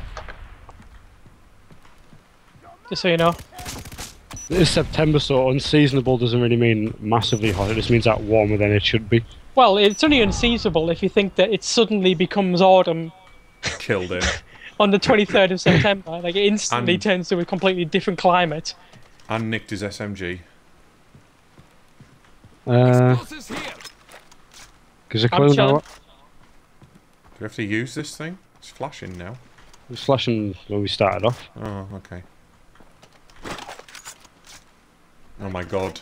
Just so you know. It's September, so unseasonable doesn't really mean massively hot. It just means that warmer than it should be. Well, it's only unseasonable if you think that it suddenly becomes autumn Killed him. on the twenty-third of September. Like, it instantly And- turns to a completely different climate. And nicked his S M G. Uh, Explosives here. Because a I'm clue chilling. now. Do we have to use this thing? It's flashing now. It was flashing when we started off. Oh, okay. Oh my god.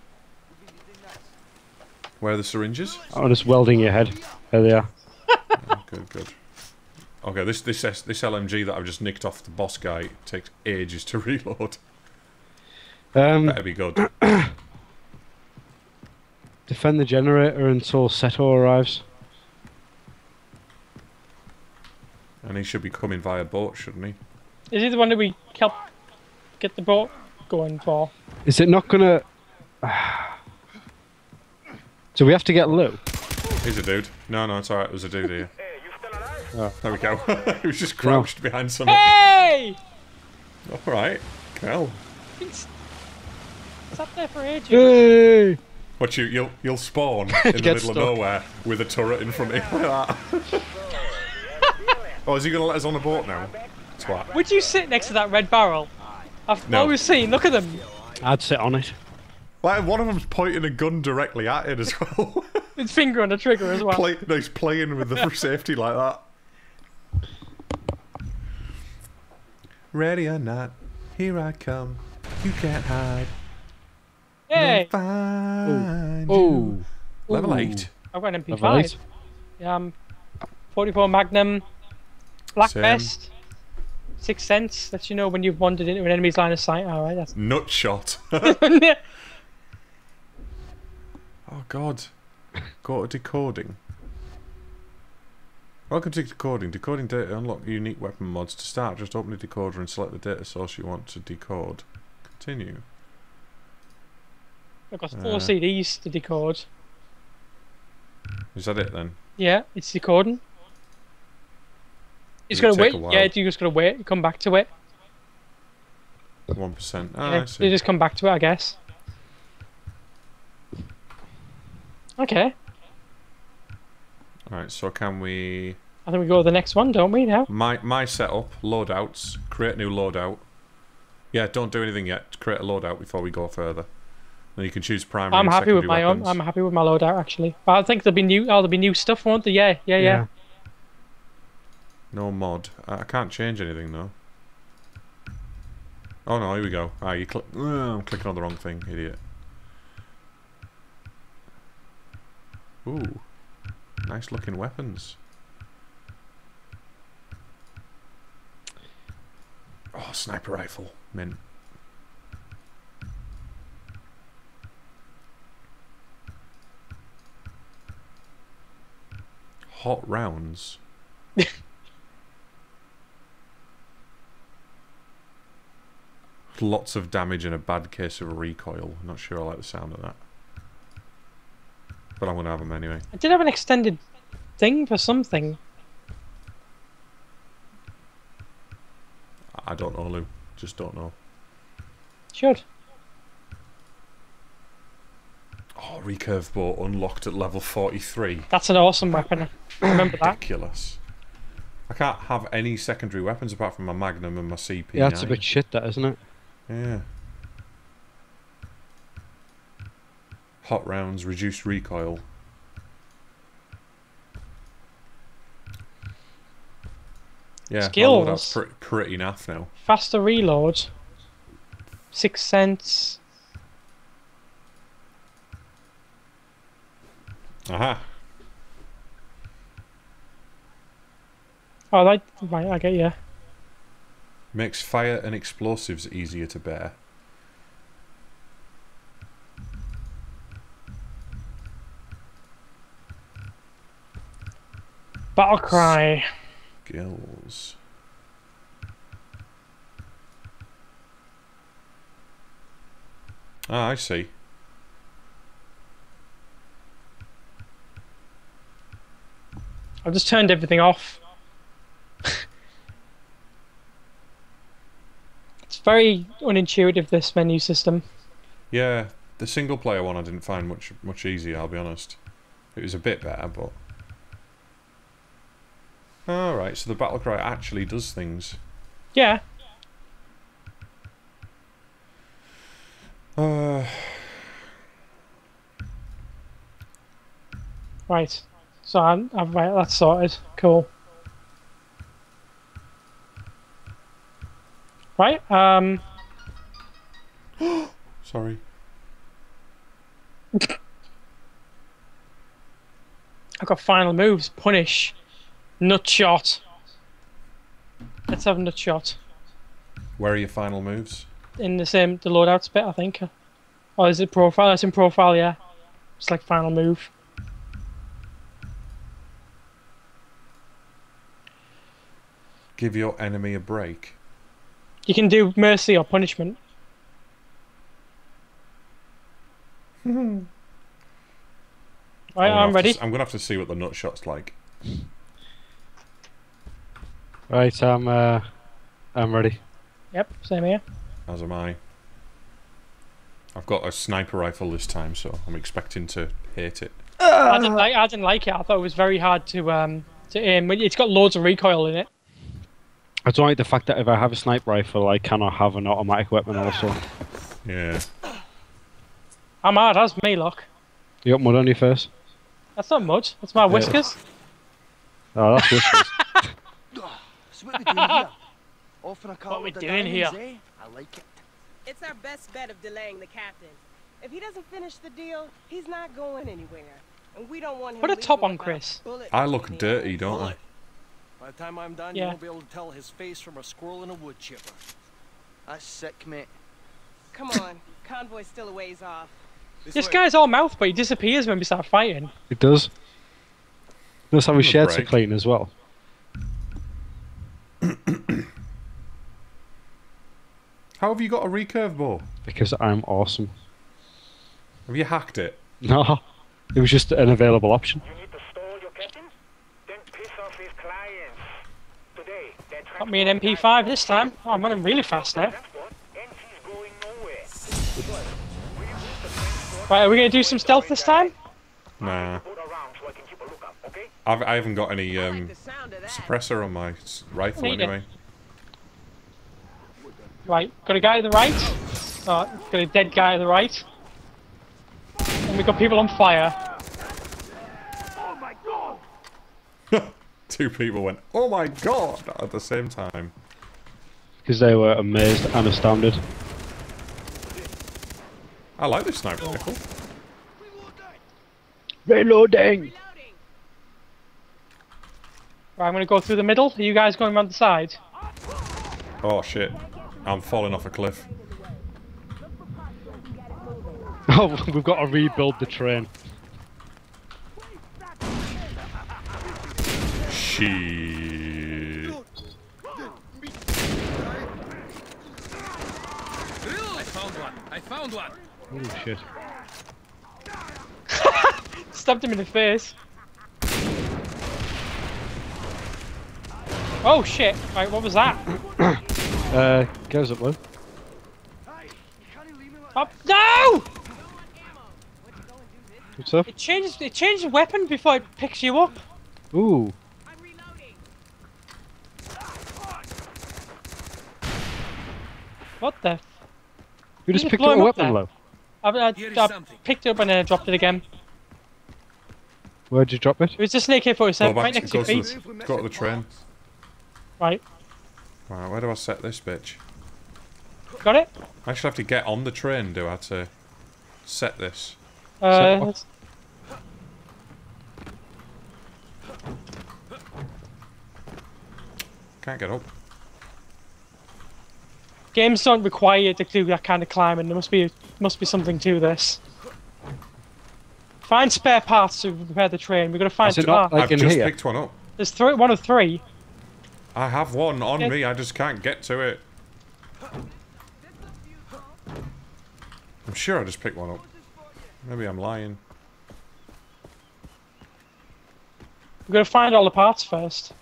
Where are the syringes? Oh, just welding your head. There they are. Oh, good, good. Okay, this this S- this L M G that I've just nicked off the boss guy takes ages to reload. Um, Better be good. defend the generator until Seto arrives. And he should be coming via boat, shouldn't he? Is he the one that we helped get the boat going for? Is it not gonna... Do we have to get Lou? He's a dude. No, no, it's alright. It was a dude here. Hey, you still alive? There we go. He was just crouched behind something. Hey! Alright. Well. It's sat there for ages. Hey! What you you'll you'll spawn in the Get middle stuck. of nowhere with a turret in front of you like that. Oh, is he gonna let us on the boat now? Twat. Would you sit next to that red barrel? I've No. always seen. Look at them. I'd sit on it. Like one of them's pointing a gun directly at it as well. His finger on the trigger as well. Play, no, he's playing with the safety like that. Ready or not, here I come. You can't hide. Hey! Find Oh. you. Level Ooh. eight. I've got an M P Level five. eight. Yeah, um, forty-four Magnum, Black Same. Vest, Six Sense. Lets you know when you've wandered into an enemy's line of sight. Alright, that's. Nutshot. Oh god. Go to decoding. Welcome to decoding. Decoding data. Unlock unique weapon mods. To start, just open the decoder and select the data source you want to decode. Continue. I've got four Uh. C Ds to decode. Is that it then? Yeah, it's decoding. It's Does it gonna take wait. a while? Yeah, you're just gonna wait. Come back to it. One percent. Ah, Yeah, I see. you just come back to it, I guess. Okay. Alright, so can we... I think we go to the next one, don't we now? My my setup, loadouts, create new loadout. Yeah, don't do anything yet. Create a loadout before we go further. Then you can choose primary I'm and happy with secondary my own. weapons. I'm happy with my loadout actually. But I think there'll be new. Oh, there'll be new stuff, won't there? Yeah, yeah, yeah. No mod. I, I can't change anything though. Oh no, here we go. Ah, you click. Uh, I'm clicking on the wrong thing, idiot. Ooh, nice looking weapons. Oh, sniper rifle, mint. Hot rounds. Lots of damage and a bad case of recoil. Not sure I like the sound of that. But I'm going to have them anyway. I did have an extended thing for something. I don't know, Lou. Just don't know. Should. Oh, recurve bow unlocked at level forty-three. That's an awesome weapon. Remember that? Ridiculous. I can't have any secondary weapons apart from my Magnum and my C P nine. Yeah, that's a bit shit, that, isn't it? Yeah. Hot rounds, reduced recoil. Yeah, my Skills. loadout's pretty, pretty naff now. Faster reload. Sixth Sense. Aha. Oh, right, right, I get you. Makes fire and explosives easier to bear. Battle cry. Skills. Ah, I see. I've just turned everything off. It's very unintuitive, this menu system. Yeah, the single player one I didn't find much much easier, I'll be honest. It was a bit better, but... Alright, so the battlecry actually does things. Yeah. Uh... Right. So I'm, I'm right, that's sorted. Cool. Right, um... Sorry. I've got final moves. Punish. Nut shot. Let's have a nut shot. Where are your final moves? In the same, the loadouts bit, I think. Or is it profile? That's in profile, yeah. It's like final move. Give your enemy a break. You can do mercy or punishment. Right, gonna I'm have ready. to, I'm gonna have to see what the nut shot's like. Right, I'm uh, I'm ready. Yep, same here. As am I. I've got a sniper rifle this time, so I'm expecting to hate it. I didn't like. I didn't like it. I thought it was very hard to um to aim. It's got loads of recoil in it. I don't like the fact that if I have a sniper rifle, I cannot have an automatic weapon also. Yeah. I'm hard as me, look. You got mud on your face? That's not mud. That's my whiskers. Oh, that's whiskers. So what we doing here? Offering a couple What we of the doing here? diamonds, eh? I like it. It's our best bet of delaying the captain. If he doesn't finish the deal, he's not going anywhere. And we don't want him Put a leaving top on, without Chris. a bullet I in look the dirty, ass. don't I? By the time I'm done, Yeah. you won't be able to tell his face from a squirrel in a wood chipper. That's sick, mate. Come on, convoy's still a ways off. This way. guy's all mouth, but he disappears when we start fighting. It does. Does have his Give him a shirts to break. clean as well. How have you got a recurve bow? Because I'm awesome. Have you hacked it? No, it was just an available option. You need to stall your captain? Then piss off his clients. Today, they're Got me an M P five this time. Oh, I'm running really fast now. transport, and she's going nowhere. Right, are we gonna do some stealth this time? Nah. Put around so I can keep a lookout, okay? I've, I haven't got any I um, like the sound of that. suppressor on my s- rifle Need it. anyway. Right, got a guy to the right. Oh, got a dead guy to the right. And we got people on fire. Two people went, oh my god, at the same time. Because they were amazed and astounded. I like this sniper rifle. Reloading! Reloading. Right, I'm gonna go through the middle. Are you guys going around the side? Oh shit. I'm falling off a cliff. Oh, we've got to rebuild the train. Shit. I found one. I found one. Oh shit. Stabbed him in the face. Oh shit! Right, what was that? Uh, goes up, Lou. Up. No! What's up? It changes. It changes weapon before it picks you up. Ooh. I'm reloading. What the? F You just just picked blow up him a up weapon, there. Lou. I, I, Here is I something. picked it up and then I dropped it again. Where'd you drop it? It was just an A K Go forty-seven back right to, next to go, your to feet. the, go to the train. Right. Right, where do I set this bitch? Got it? I actually have to get on the train, do I, to set this? Uh, Can't get up. games don't require you to do that kind of climbing. There must be must be something to this. Find spare parts to repair the train. We've got to find Is it not parts. like I've in just here? picked one up. There's three, one of three. I have one on Yeah. me, I just can't get to it. I'm sure I just picked one up. Maybe I'm lying. We've got to find all the parts first.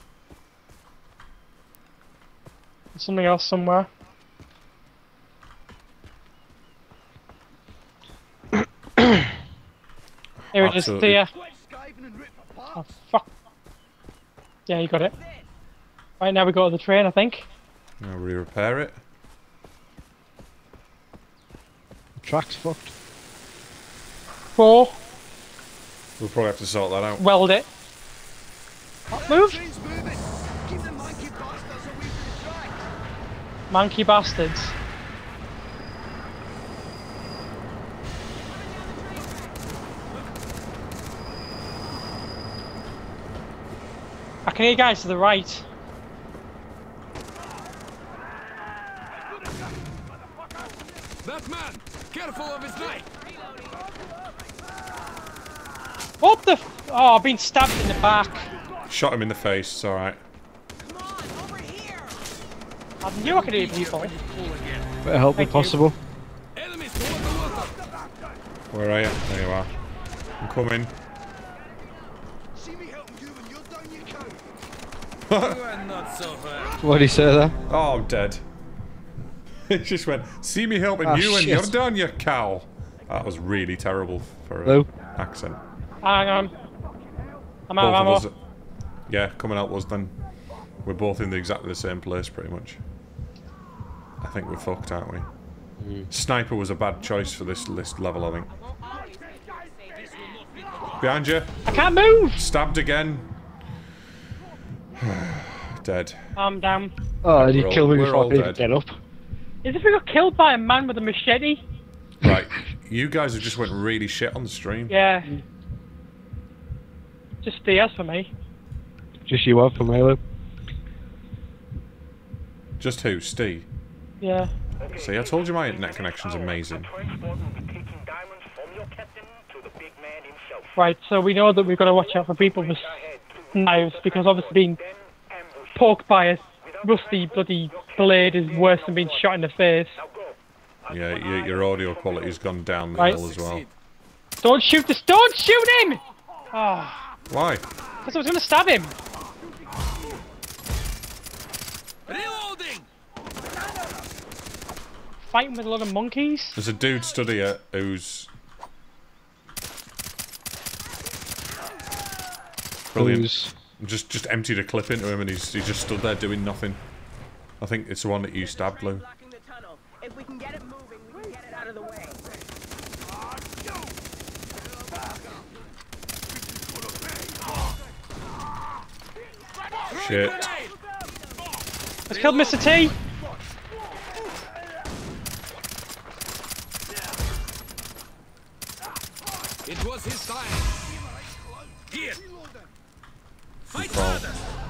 There's something else somewhere. Here it is, Absolutely. there. Oh, fuck. Yeah, you got it. Right, now we go to the train, I think. Now we repair it. The track's fucked. Four. We'll probably have to sort that out. Weld it. Move! Train's moving. Keep the monkey bastards away from the track. Monkey bastards. I can hear guys to the right. That man! Careful of his knife! What the f- Oh, I've been stabbed in the back. Shot him in the face, it's alright. I knew I could hear people. Better help Thank if you. possible. Enemies toward the water! Where are you? There you are. I'm coming. See me helping you when you're down your cow. You are not so hurt. What did he say there? Oh, I'm dead. It just went, see me helping Ah, you and shit. you're done, you cow. That was really terrible for an Hello? accent. Hang on. I'm out Both of of ammo. us. Yeah, coming out was then. We're both in the exactly the same place, pretty much. I think we're fucked, aren't we? Mm. Sniper was a bad choice for this list level, I think. Behind you. I can't move! Stabbed again. Dead. I'm down. Oh, did he We're kill all- me we're before I all could even dead. get up? Is if we got killed by a man with a machete? Right. You guys have just went really shit on the stream. Yeah. Just stairs for me. Just you up for Milo. Just who? Steve? Yeah. See, I told you my internet connection's amazing. Right, so we know that we've got to watch out for people with knives because obviously being poked by a rusty bloody blade is worse than being shot in the face. Yeah, your, your audio quality's gone down the Right. hill as well. Don't shoot this! Don't shoot him! Ah, Why? because I was going to stab him. Reloading! Fighting with a lot of monkeys. There's a dude stood here who's brilliant. Who's- Just just emptied a clip into him and he's he just stood there doing nothing. I think it's the one that you stabbed, Lou. Blocking the tunnel. If we can get it moving, we can get it out of the way. Shit. Let's kill Mister T. It was his time. Here. Fight Good call. harder.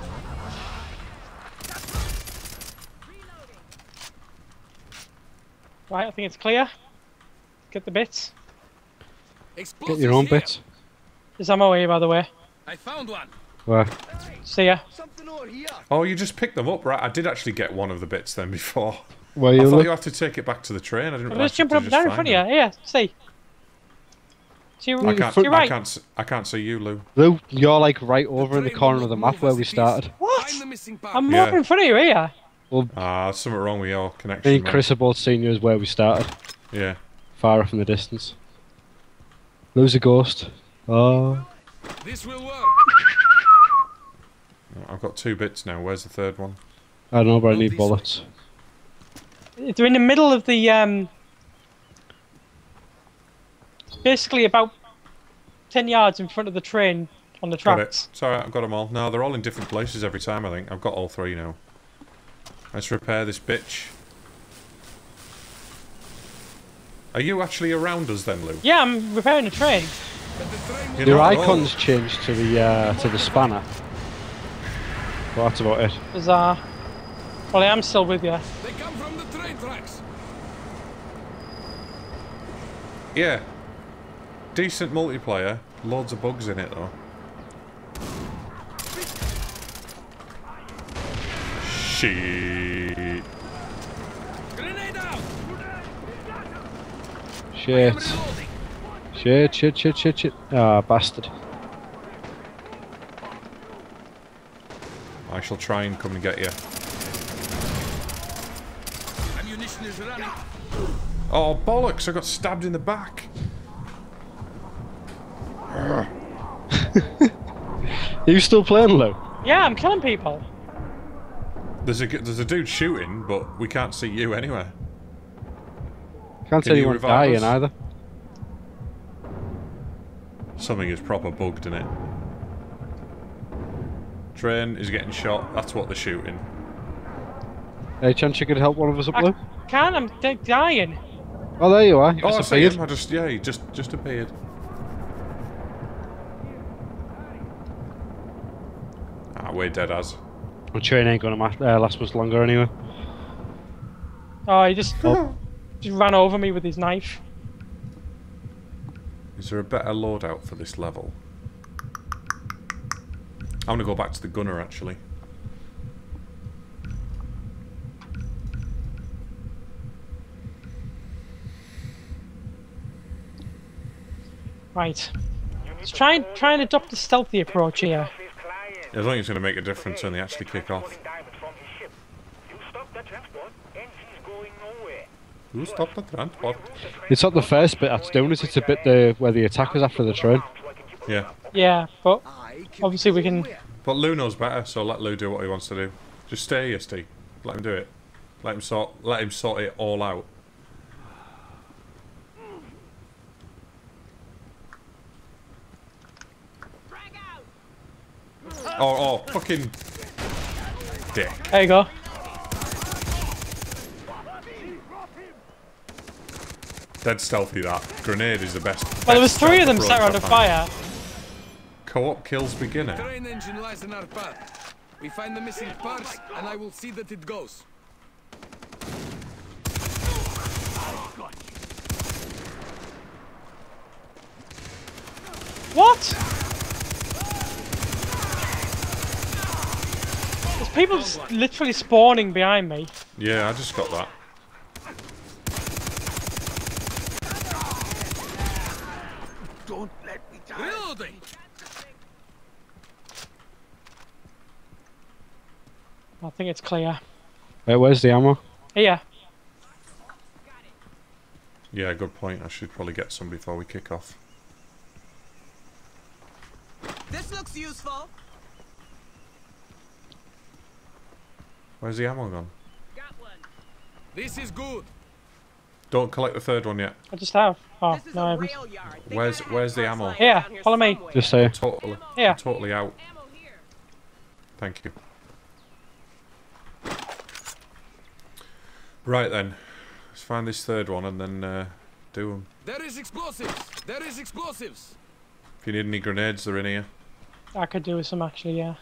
Right, I think it's clear. Get the bits. Get your own bits. There's ammo here, by the way. I found one. Where? See ya. Something over here. Oh, you just picked them up, right? I did actually get one of the bits then before. Where I you thought look? you had to take it back to the train. I didn't I'm realise just you jumping had up to and down in just front of find you. Here, see. To your, them. I to can't. your I right. can't. s- I can't see you, Lou. Lou, you're like right over in the corner of the map where we started. What? Find the missing part. I'm Yeah. over in front of you here. Ah, there's something wrong with your Me connection. and man. Chris are both seen you as where we started. Yeah. Far off in the distance. Lou's a ghost. Oh. This will work. I've got two bits now. Where's the third one? I don't know, but I Oh, need this bullets. They're in the middle of the um. Basically, about ten yards in front of the train on the Got it. tracks. It's alright, I've got them all. No, they're all in different places every time, I think. I've got all three now. Let's repair this bitch. Are you actually around us then, Lou? Yeah, I'm repairing a train. You're Your not- icons changed to the uh, to the spanner. Well, that's about it. Bizarre. Well, I am still with you. They come from the train tracks. Yeah. Decent multiplayer. Loads of bugs in it though. Shit. Grenade out. Shit. Shit, shit, shit, shit, shit. Ah, bastard. I shall try and come and get you. Ammunition is running. Oh bollocks! I got stabbed in the back. Are you still playing, Lou? Yeah, I'm killing people. There's a there's a dude shooting, but we can't see you anywhere. Can't Can see you anyone revive dying us? either. Something is proper bugged in it. Train is getting shot. That's what they're shooting. Any chance you could help one of us up, I Lou? can't, I'm d dying. Oh, there you are. You Oh, I see disappeared. him. I just yeah, he just just appeared. Ah, we're dead as. The train ain't gonna ma- uh, last much longer anyway. Oh, he just, just ran over me with his knife. Is there a better loadout for this level? I'm gonna go back to the gunner actually. Right. Let's try and, try and adopt the stealthy approach here. I don't think it's gonna make a difference when they actually kick off. You stop the transport and he's going nowhere. Who stopped the transport? It's not the first bit that's doing it, it's a bit the, where the attack was after the train. Yeah. Yeah, but obviously we can... But Lou knows better, so let Lou do what he wants to do. Just stay here, Steve. Let him do it. Let him sort. Let him sort it all out. Oh, oh, fucking dick. There you go. Dead stealthy that. Grenade is the best. Well, there was best three of stealth them set approach around a I found. fire. Co-op kills beginner. Train engine lies in our path. We find the missing parts, and I will see that it goes. What? There's people just literally spawning behind me. Yeah, I just got that. Don't let me die. Reloading. I think it's clear. Wait, where's the ammo? Here. Yeah, good point. I should probably get some before we kick off. This looks useful. Where's the ammo gone? Got one. This is good. Don't collect the third one yet. I just have. Oh, This is no, I a haven't. rail yard. They Where's gotta have Where's the parts ammo? lying Here, around here follow me. somewhere. Just say. Totally, Here. totally out. Ammo here. Thank you. Right then, let's find this third one and then uh, do them. There is explosives. There is explosives. If you need any grenades, they're in here. I could do with some actually, yeah.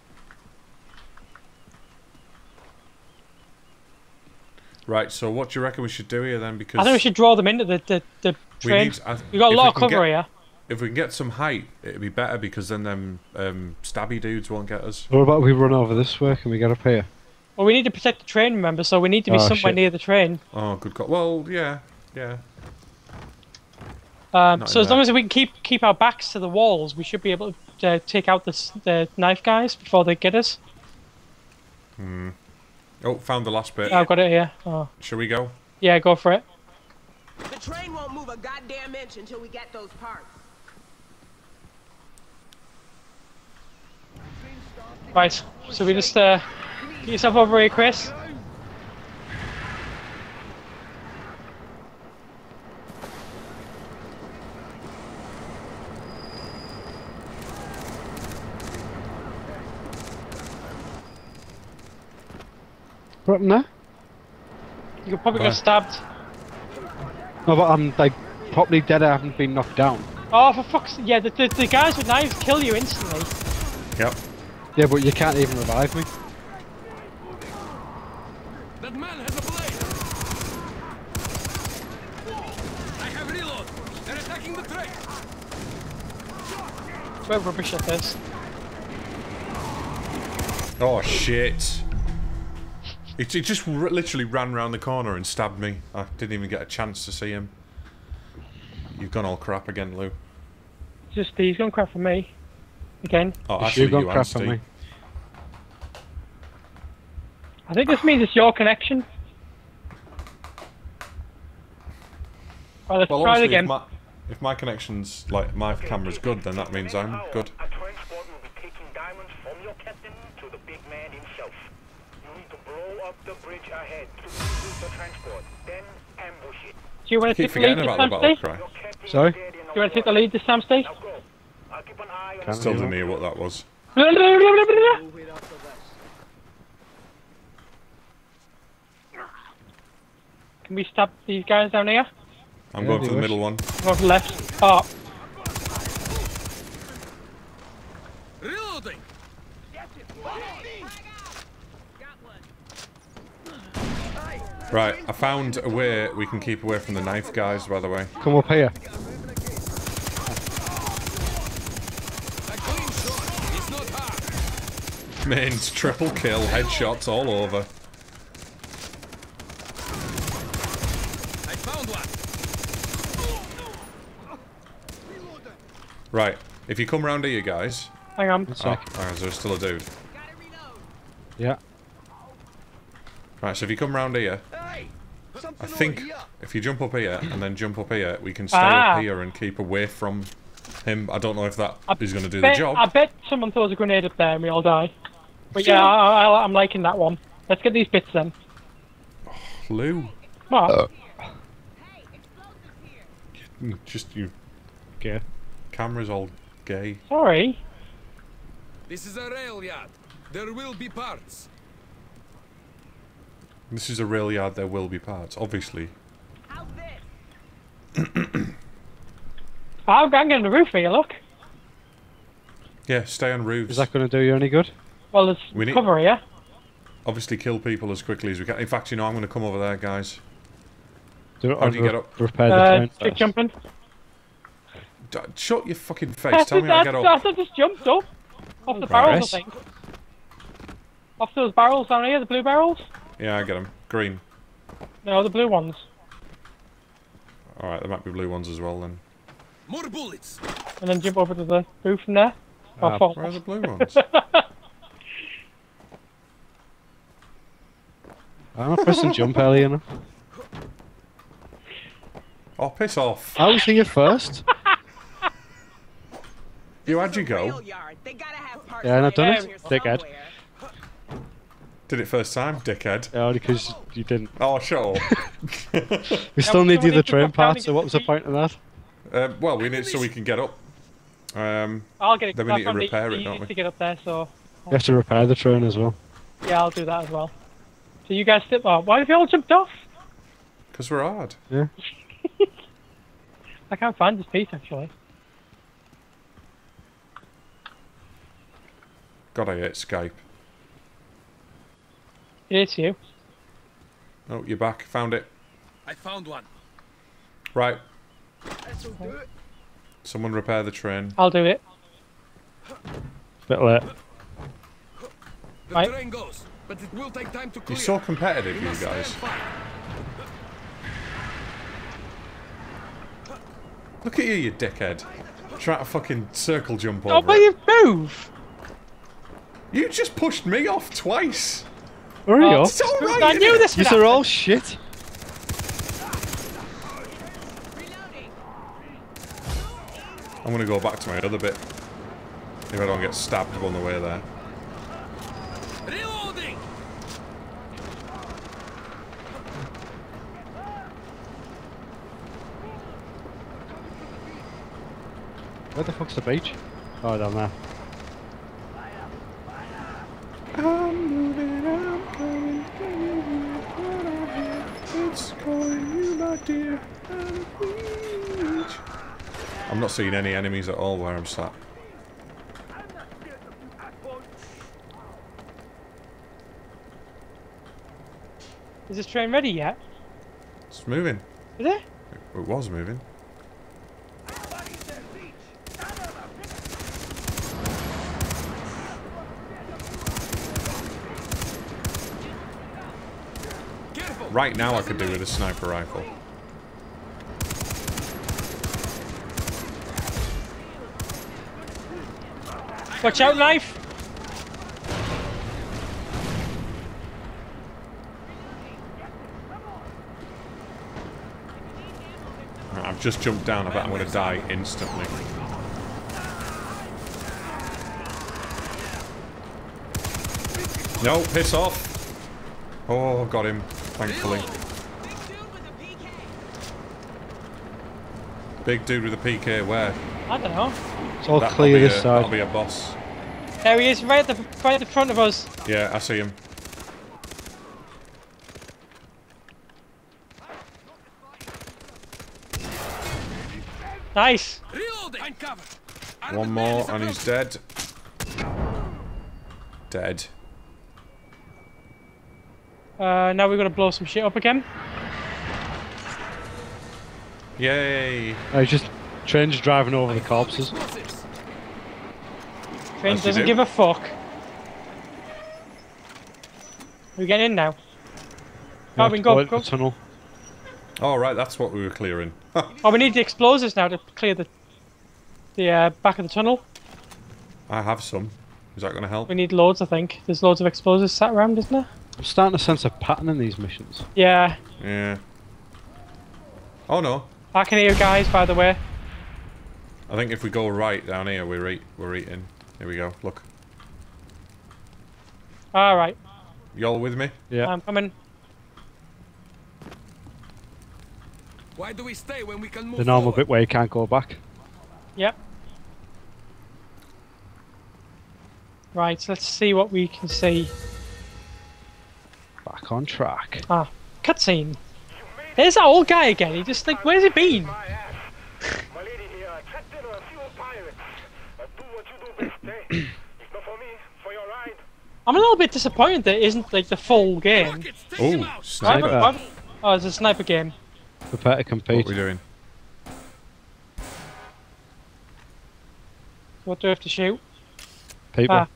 Right, so what do you reckon we should do here then? Because I think we should draw them into the, the, the we train. need. I, We've got a if lot we of can cover get- here. If we can get some height, it'd be better because then them um, stabby dudes won't get us. What about we run over this way? Can we get up here? Well, we need to protect the train, remember, so we need to be Oh, somewhere shit. near the train. Oh, good call. Well, yeah, yeah. Um, Not so in as long there. as we can keep keep our backs to the walls, we should be able to uh, take out the, s- the knife guys before they get us. Hmm. Oh, found the last bit. I've got it here. Oh. Shall we go? Yeah, go for it. The train won't move a goddamn inch until we get those parts. Right, so we just uh, get yourself over here, Chris. What happened there? You could probably Right. get stabbed. No, but I'm like properly dead. I haven't been knocked down. Oh, for fuck's sake! Yeah, the, the the guys with knives kill you instantly. Yep. Yeah, but you can't even revive me. That man has a blade. I have reload. They're attacking the train. We're rubbish at this. Oh shit! It, it just r literally ran round the corner and stabbed me. I didn't even get a chance to see him. You've gone all crap again, Lou. Just he's gone crap for me. Again. Oh, actually, You've gone you crap and for Steve. me. I think this means it's your connection. Right, let's Well, try it obviously, again. if my, if my connection's like my camera's good, then that means I'm good. A transport will be taking diamonds from your captain to the big man himself. You need to blow up the bridge ahead to defuse the transport, then ambush it. Do you want I to keep take the lead forgetting this about the time, battle Steve? cry. Your captain is Sorry? dead in Do a you want to take the war. lead this time, Steve? Now go. I'll keep an eye on Can't Still hear didn't that. hear what that was. Nowhere after this. Can we stab these guys down here? I'm Yeah, going they for the wish. middle one. Go to the left. Oh, Reloading. Right, I found a way we can keep away from the knife guys, by the way. Come up here. A clean shot. It's not hard. Mains triple kill, headshots all over. I found one. Right, if you come round here, guys. hang on. Oh, Sec. oh, is there still a dude? Yeah. Right, so if you come round here, Hey! Something I think over here. if you jump up here and then jump up here, we can stay Ah. up here and keep away from him. I don't know if that I is going to do bet, the job. I bet someone throws a grenade up there and we all die. But yeah, I, I, I'm liking that one. Let's get these bits then. Lou, What? mm, just you. Okay. Camera's all gay. Sorry. This is a rail yard. There will be parts. This is a rail yard. There will be parts, obviously. I'm, I'm getting the roof here, look. Yeah, stay on roofs. Is that going to do you any good? Well, there's We need- cover here. Obviously, kill people as quickly as we can. In fact, you know, I'm going to come over there, guys. Do How do you get up? Repair the Uh, train stick first. jumping. D shut your fucking face. Tell me how to get up. I just jumped up. Off the barrels, I think. Off those barrels down here, the blue barrels? Yeah, I get them. Green. No, the blue ones. Alright, there might be blue ones as well then. More bullets. And then jump over to the roof from there. Or Ah, fall. Where are the blue ones? I'm not pressing jump early enough. Oh, piss off. I was here first. You had your go. Rail yard. They gotta have parts Yeah, and I've done around it. here Dickhead. somewhere. Did it first time, dickhead. Yeah, because you didn't. Oh, shut up. We still we need still the need to train drop down part, and so get what the was the feet. point of that? um, well, we need so we can get up. Um, I'll get it. Then we I need to found repair it, easy don't we? to get up there, so You have to repair the train as well. yeah, I'll do that as well. So you guys sit. Oh, why have you all jumped off? because we're hard. Yeah. I can't find this piece actually. God, I hate Skype. It's you. Oh, you're back. Found it. I found one. Right. This'll do it. Someone repair the train. I'll do it. Bit late. The Right. train goes, but it will take time to clear. You're so competitive, We you must guys. stand fire. Look at you, you dickhead. Trying to fucking circle jump Oh, over but it. you move. You just pushed me off twice. Hurry Oh, up. It's alright. I knew this would These are happen. all shit. I'm gonna go back to my other bit. If I don't get stabbed on the way there. Reloading. Where the fuck's the beach? Oh, down there. I'm moving, I'm coming, it's calling you, my dear. I'm not seeing any enemies at all where I'm sat. Is this train ready yet? It's moving. Is it? It was moving. Right now I could do with a sniper rifle. Watch out, knife! I've just jumped down, I bet I'm going to die instantly. No, piss off! Oh, got him, thankfully. Big dude with a P K, where? I don't know. It's all That'll clear be this a, side. That'll be a boss. There he is, right at the right at the front of us. Yeah, I see him. Nice. One more and he's dead. Dead. Uh, now we're gonna blow some shit up again. Yay! I just train's driving over the corpses. Train As you doesn't do. give a fuck. We're getting in now. You Oh, have we to can go, into go. the tunnel. Oh, right, that's what we were clearing. Oh, we need the explosives now to clear the the uh, back of the tunnel. I have some. Is that going to help? We need loads, I think. There's loads of explosives sat around, isn't there? I'm starting to sense a pattern in these missions. Yeah. Yeah. Oh no. I can hear guys, by the way. I think if we go right down here, we're eat we're eating. Here we go. Look. All right. Y'all with me? Yeah. I'm coming. Why do we stay when we can move The normal forward? bit where you can't go back. Yep. Right. Let's see what we can see. Back on track. Ah, cutscene. There's that old guy again. He just like, where's he been? My lady here, captain of a few pirates. Uh, do what you do best, eh? It's not for me, for your ride. I'm a little bit disappointed that it isn't like the full game. Oh, Why- sniper. why- Oh, it's a sniper game. Prepare to compete. What are we doing? What do we have to shoot? People. Ah.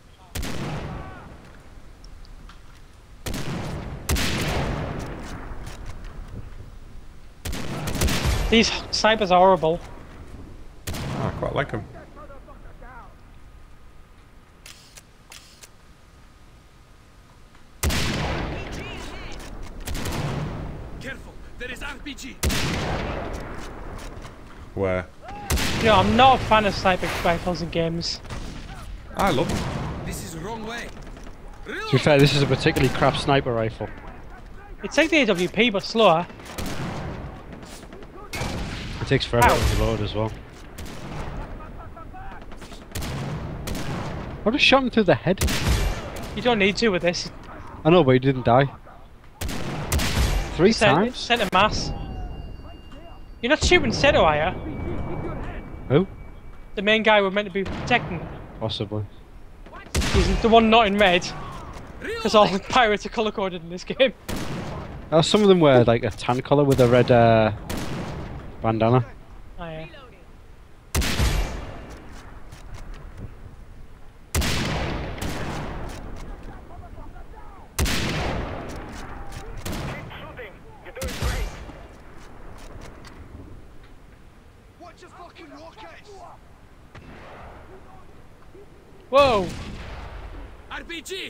These snipers are horrible. Ah, I quite like them. Careful, there is R P G. Where? You know, I'm not a fan of sniper rifles in games. I love them. This is wrong way. To be fair, this is a particularly crap sniper rifle. It's like the A W P, but slower. It takes forever Ow. to reload as well. I just shot him through the head. You don't need to with this. I know, but he didn't die. Three Cent- times? Center mass. You're not shooting Seto, are you? Who? The main guy we're meant to be protecting. Possibly. He's the one not in red. Because all the pirates are colour coded in this game. Uh, some of them wear like a tan colour with a red uh, bandana. Oh, yeah. Shooting, you're doing great. Watch your fucking rockets! Whoa! R P G.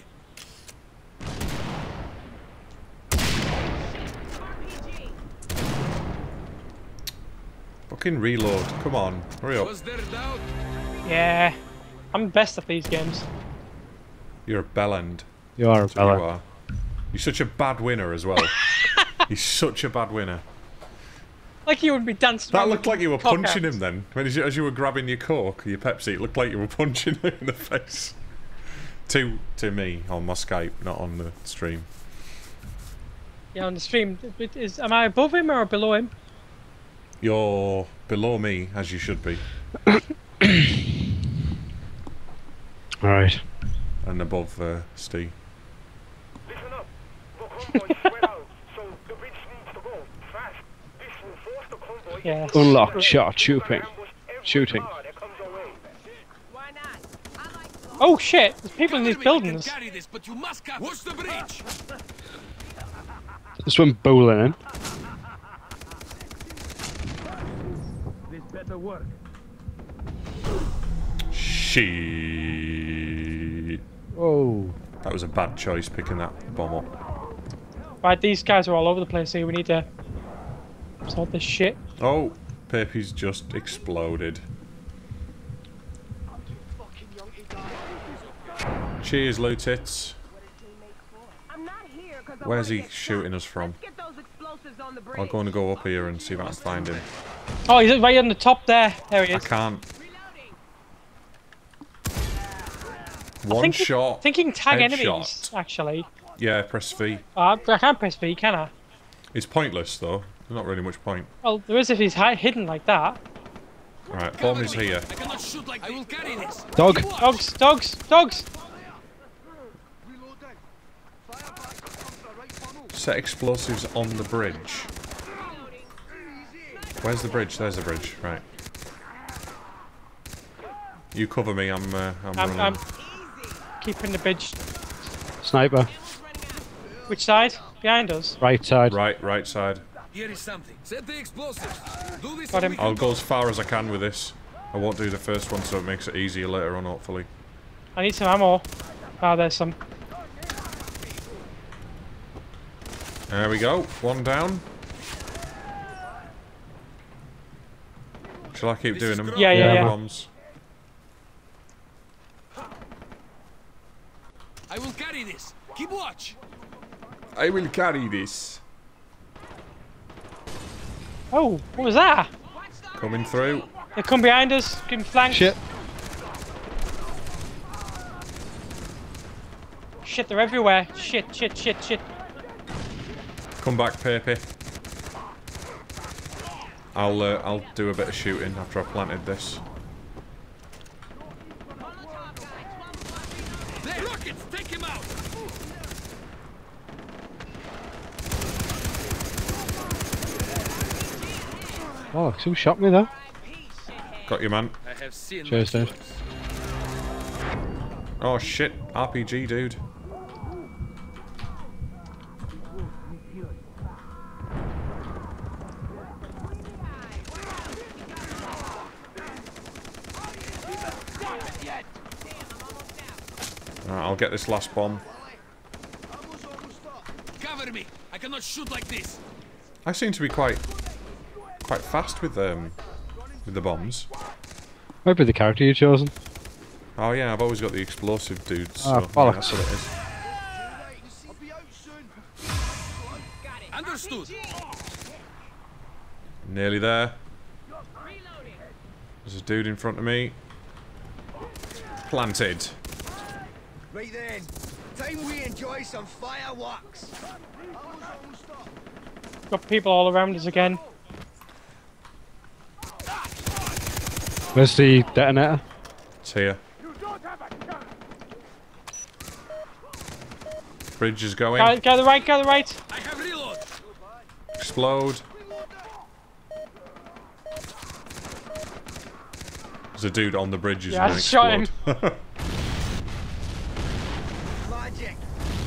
Fucking reload. Come on. Hurry up. Was there doubt? Yeah. I'm best at these games. You're a bellend. You are a That's what you bella. are. You're such a bad winner as well. He's such a bad winner. Like you would be dancing That around looked with like you were cock punching out. him then. When as you, as you were grabbing your Coke, your Pepsi, it looked like you were punching him in the face. To to me on my Skype, not on the stream. Yeah, on the stream. Is, am I above him or below him? You're below me, as you should be. Alright. And above uh, Steve. Listen up. The convoy spread out, so the bridge needs to go fast. This will force the convoy Yes. Unlocked shot shooting. ambush every Shooting. car that comes our way. Why not? I like to Oh shit! There's people in these Cover me, I can buildings. carry this, but you must cap- Watch the bridge! This one bowling in. This better work. Shit. Whoa. That was a bad choice picking that bomb up. Right, these guys are all over the place here. We need to sort this shit. Oh, Pepe's just exploded. Cheers, Lutits. I'm not here 'cause I Where's wanna he get shooting shot. us from? Let's get those explosives on the I'm bridge. going to go up here and see if I can find him. Oh, he's right on the top there. There he I is. can't. I One think- shot. Thinking tag headshot. enemies, actually. Yeah, press V. Uh, I can't press V, can I? It's pointless though. There's not really much point. Well, there is if he's hi hidden like that. Right, Cover bomb is me. here. I cannot shoot like I will carry this. Dog. Keep watch. Dogs, dogs, dogs! Set explosives on the bridge. Where's the bridge? There's the bridge. Right. You cover me. I'm. Uh, I'm, I'm, running. I'm keeping the bridge. Sniper. Which side? Behind us? Right side. Right, right side. Here is something. Set the explosives. Do this. Got and him. we can I'll go as far as I can with this. I won't do the first one, so it makes it easier later on, hopefully. I need some ammo. Ah, there's some. There we go. One down. Shall I keep doing them? Yeah, yeah, yeah. Bombs. I will carry this. Keep watch. I will carry this. Oh, what was that? Coming through. They come behind us, getting flanked. Shit. Shit, they're everywhere. Shit, shit, shit, shit. Come back, Pepe. I'll uh, I'll do a bit of shooting after I've planted this. There, rockets, take him out. Oh, who shot me there? Got you, man. I have seen Cheers, my dude. swords. Oh shit, R P G, dude. Alright, I'll get this last bomb. Cover me. I cannot shoot like this. I seem to be quite quite fast with um with the bombs. Might be the character you've chosen. Oh yeah, I've always got the explosive dudes. So Ah, yeah, bollocks. that's what it is. Understood. Nearly there. There's a dude in front of me. Planted. Right then, time we enjoy some fireworks. Got people all around us again. Where's the detonator? It's here. Bridge is going. Go, go the right, go the right. I have reload. Explode. There's a dude on the bridge who's Yeah, I gonna shot him. explode. Magic.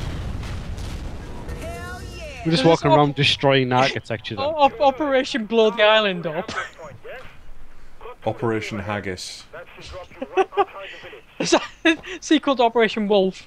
Hell yeah. We're just There's walking op- around destroying architecture then. O- op- Operation Blow the Island up. Operation Haggis. That should drop you right outside the village. Is that sequel to Operation Wolf?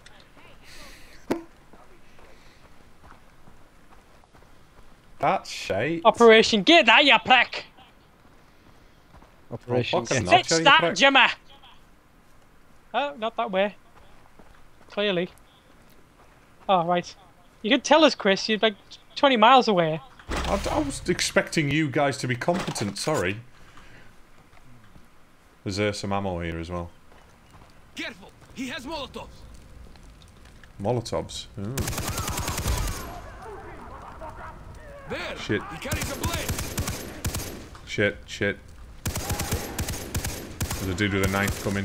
That's shite. Operation Get That, you prick! Operation. fucking Get- Not Fix tell you that, prick. Jimmy! Oh, not that way. Clearly. Oh, right. You could tell us, Chris. You're like twenty miles away. I, I was expecting you guys to be competent, sorry. There's uh, some ammo here as well. Careful. He has molotovs. Molotovs. Ooh. There. Shit. He carries a blade. Shit, shit. There's a dude with a knife coming.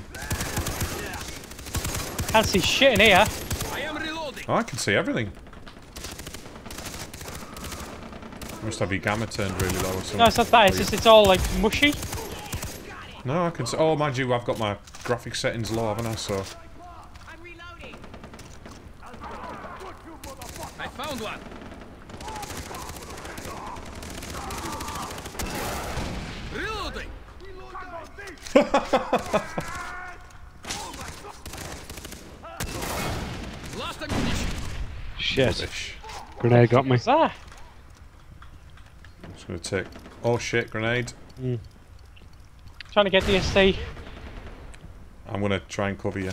Can't see shit in here. I am reloading. Oh, I can see everything. Must have your gamma turned really low or something. No, it's not that. It's just it's all like mushy. No, I can see. Oh, mind you, I've got my graphic settings low, haven't I? So. I'm reloading. I found one. Reloading. Lost ammunition. Shit. Rubbish. Grenade got me. What's that? I'm just gonna take. Oh shit! Grenade. Mm. Trying to get the S D. I'm gonna try and cover you.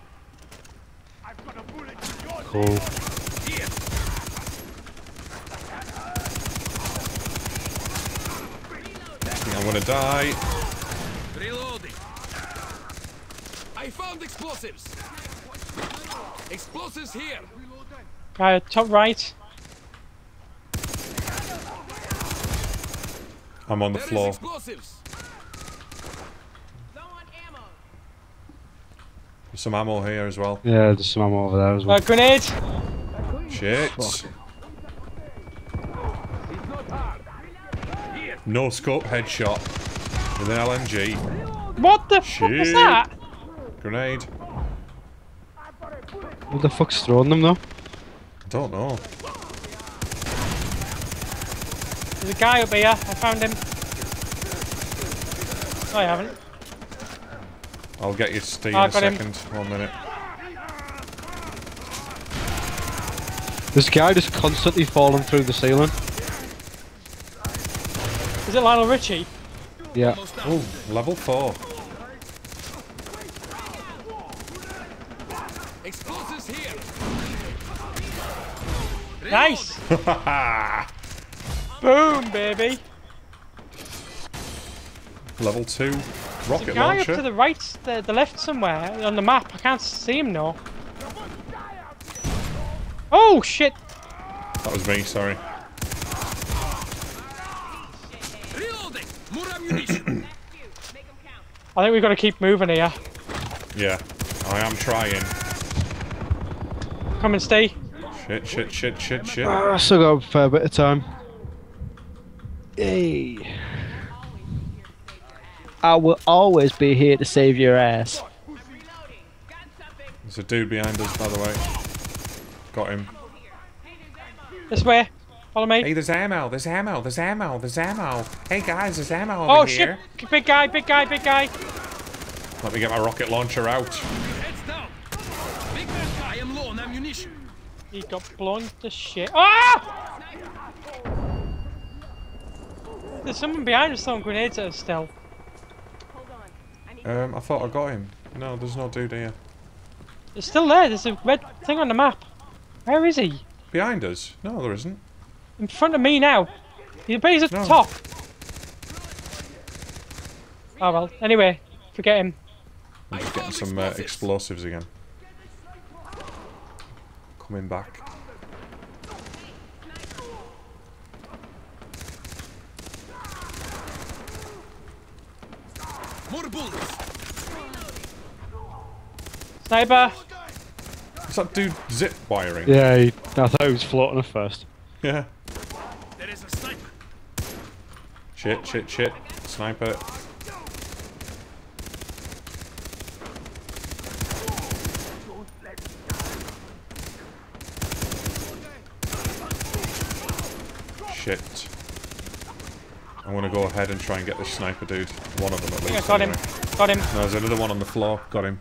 Cool. I'm gonna die. Reloading. I found explosives. Explosives here. Uh, top right. I'm on the There is floor. explosives. Low on ammo. There's some ammo here as well. Yeah, there's some ammo over there as well. Uh, grenade. Shit. No scope headshot with an L M G. What the fuck was Shit. that? Grenade. Who the fuck's throwing them though? I don't know. There's a guy up here. I found him. No, I haven't. I'll get you, Steve, Oh, I in a got him. second. One minute. This guy just constantly falling through the ceiling. Is it Lionel Richie? Yeah. Oh, level four. Explosives here. Nice. Boom, baby. Level two. There's Rocket a guy launcher. up to the right, the, the left somewhere on the map. I can't see him now. Oh shit! That was me, sorry. Reloading. More ammunition. I think we've got to keep moving here. Yeah, I am trying. Come and stay. Shit, shit, shit, shit, shit. Ah, I still got a fair bit of time. Hey. I will always be here to save your ass. There's a dude behind us, by the way. Got him. This way. Follow me. Hey, there's ammo, there's ammo, there's ammo, there's ammo. Hey guys, there's ammo over Oh here. shit! Big guy, big guy, big guy. Let me get my rocket launcher out. Heads down. Big man, I am low on ammunition. He got blown to shit. Ah! There's someone behind us throwing grenades at us still. Um, I thought I got him. No, there's no dude here. It's still there. There's a red thing on the map. Where is he? Behind us? No, there isn't. In front of me now. He's he's at No. the top. Oh well. Anyway, forget him. I'm just getting some uh, explosives again. Coming back. More bullets. Sniper. Is that dude zip wiring? Yeah, he, I thought he was floating at first. Yeah. There is a sniper. Shit, shit, shit. Sniper. Shit. I'm gonna go ahead and try and get this sniper dude. One of them at least. Yeah, got him. anyway. Got him. No, there's another one on the floor. Got him.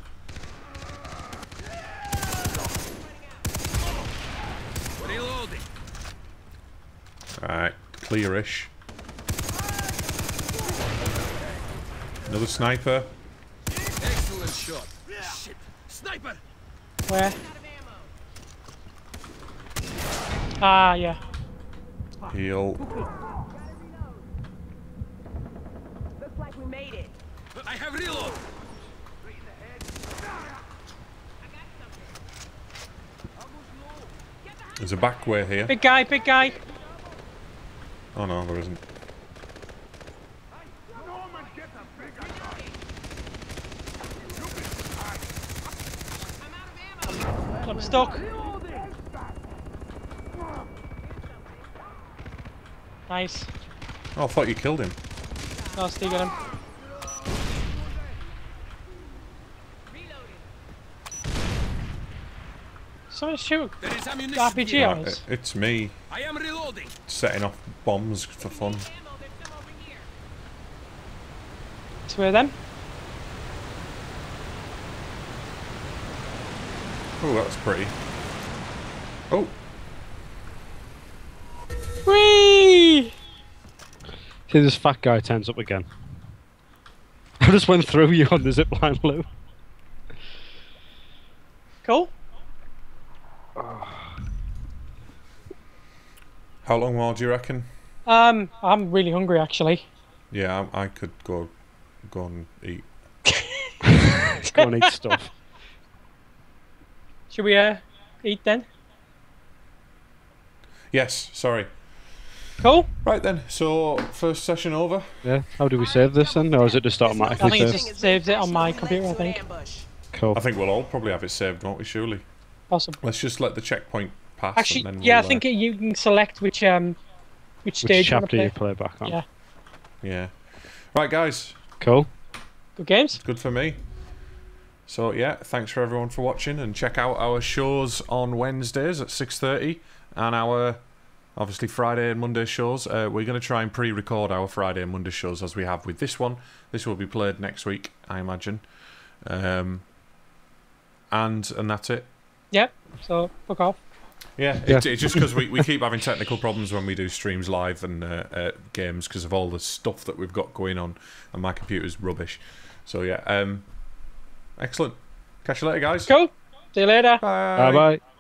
Reloading. Alright, clearish. Another sniper. Excellent shot. Shit. Sniper. Where? Ah, yeah. Heal. Looks like we made it. I have reload. There's a back way here. Big guy, big guy. Oh no, there isn't. I'm stuck. Nice. Oh, I thought you killed him. No, still got him. Someone shoot There is ammunition R P G here. on Right, us. it- it's me I am reloading. setting off bombs for fun. Two of them. Oh, that's pretty. Oh, Whee! See, this fat guy turns up again. I just went through you on the zipline, Lou. Cool. how long more do you reckon? Um, I'm really hungry actually. Yeah, I, I could go go and eat. Go and eat stuff. Should we uh eat then? Yes, sorry. Cool. Right then, so first session over. Yeah. How do we save this then, or is it just I automatically think it saved? just saves it on my computer. I think. Cool. I think we'll all probably have it saved, won't we? Surely. Possible. Let's just let the checkpoint pass. Actually, and then yeah, I we'll, think uh, you can select which um which Which stage you want chapter to you play. play back on? Yeah. Yeah. Right, guys. Cool. Good games. Good for me. So yeah, thanks for everyone for watching, and check out our shows on Wednesdays at six thirty, and our obviously Friday and Monday shows. Uh, we're going to try and pre-record our Friday and Monday shows as we have with this one. This will be played next week, I imagine. Um, and and that's it. Yep. So fuck off. Yeah, Yeah. It, it's just because we, we keep having technical problems when we do streams live and uh, uh, games because of all the stuff that we've got going on, and my computer's rubbish. So yeah, um, excellent. Catch you later, guys. Cool. See you later. Bye. Bye bye.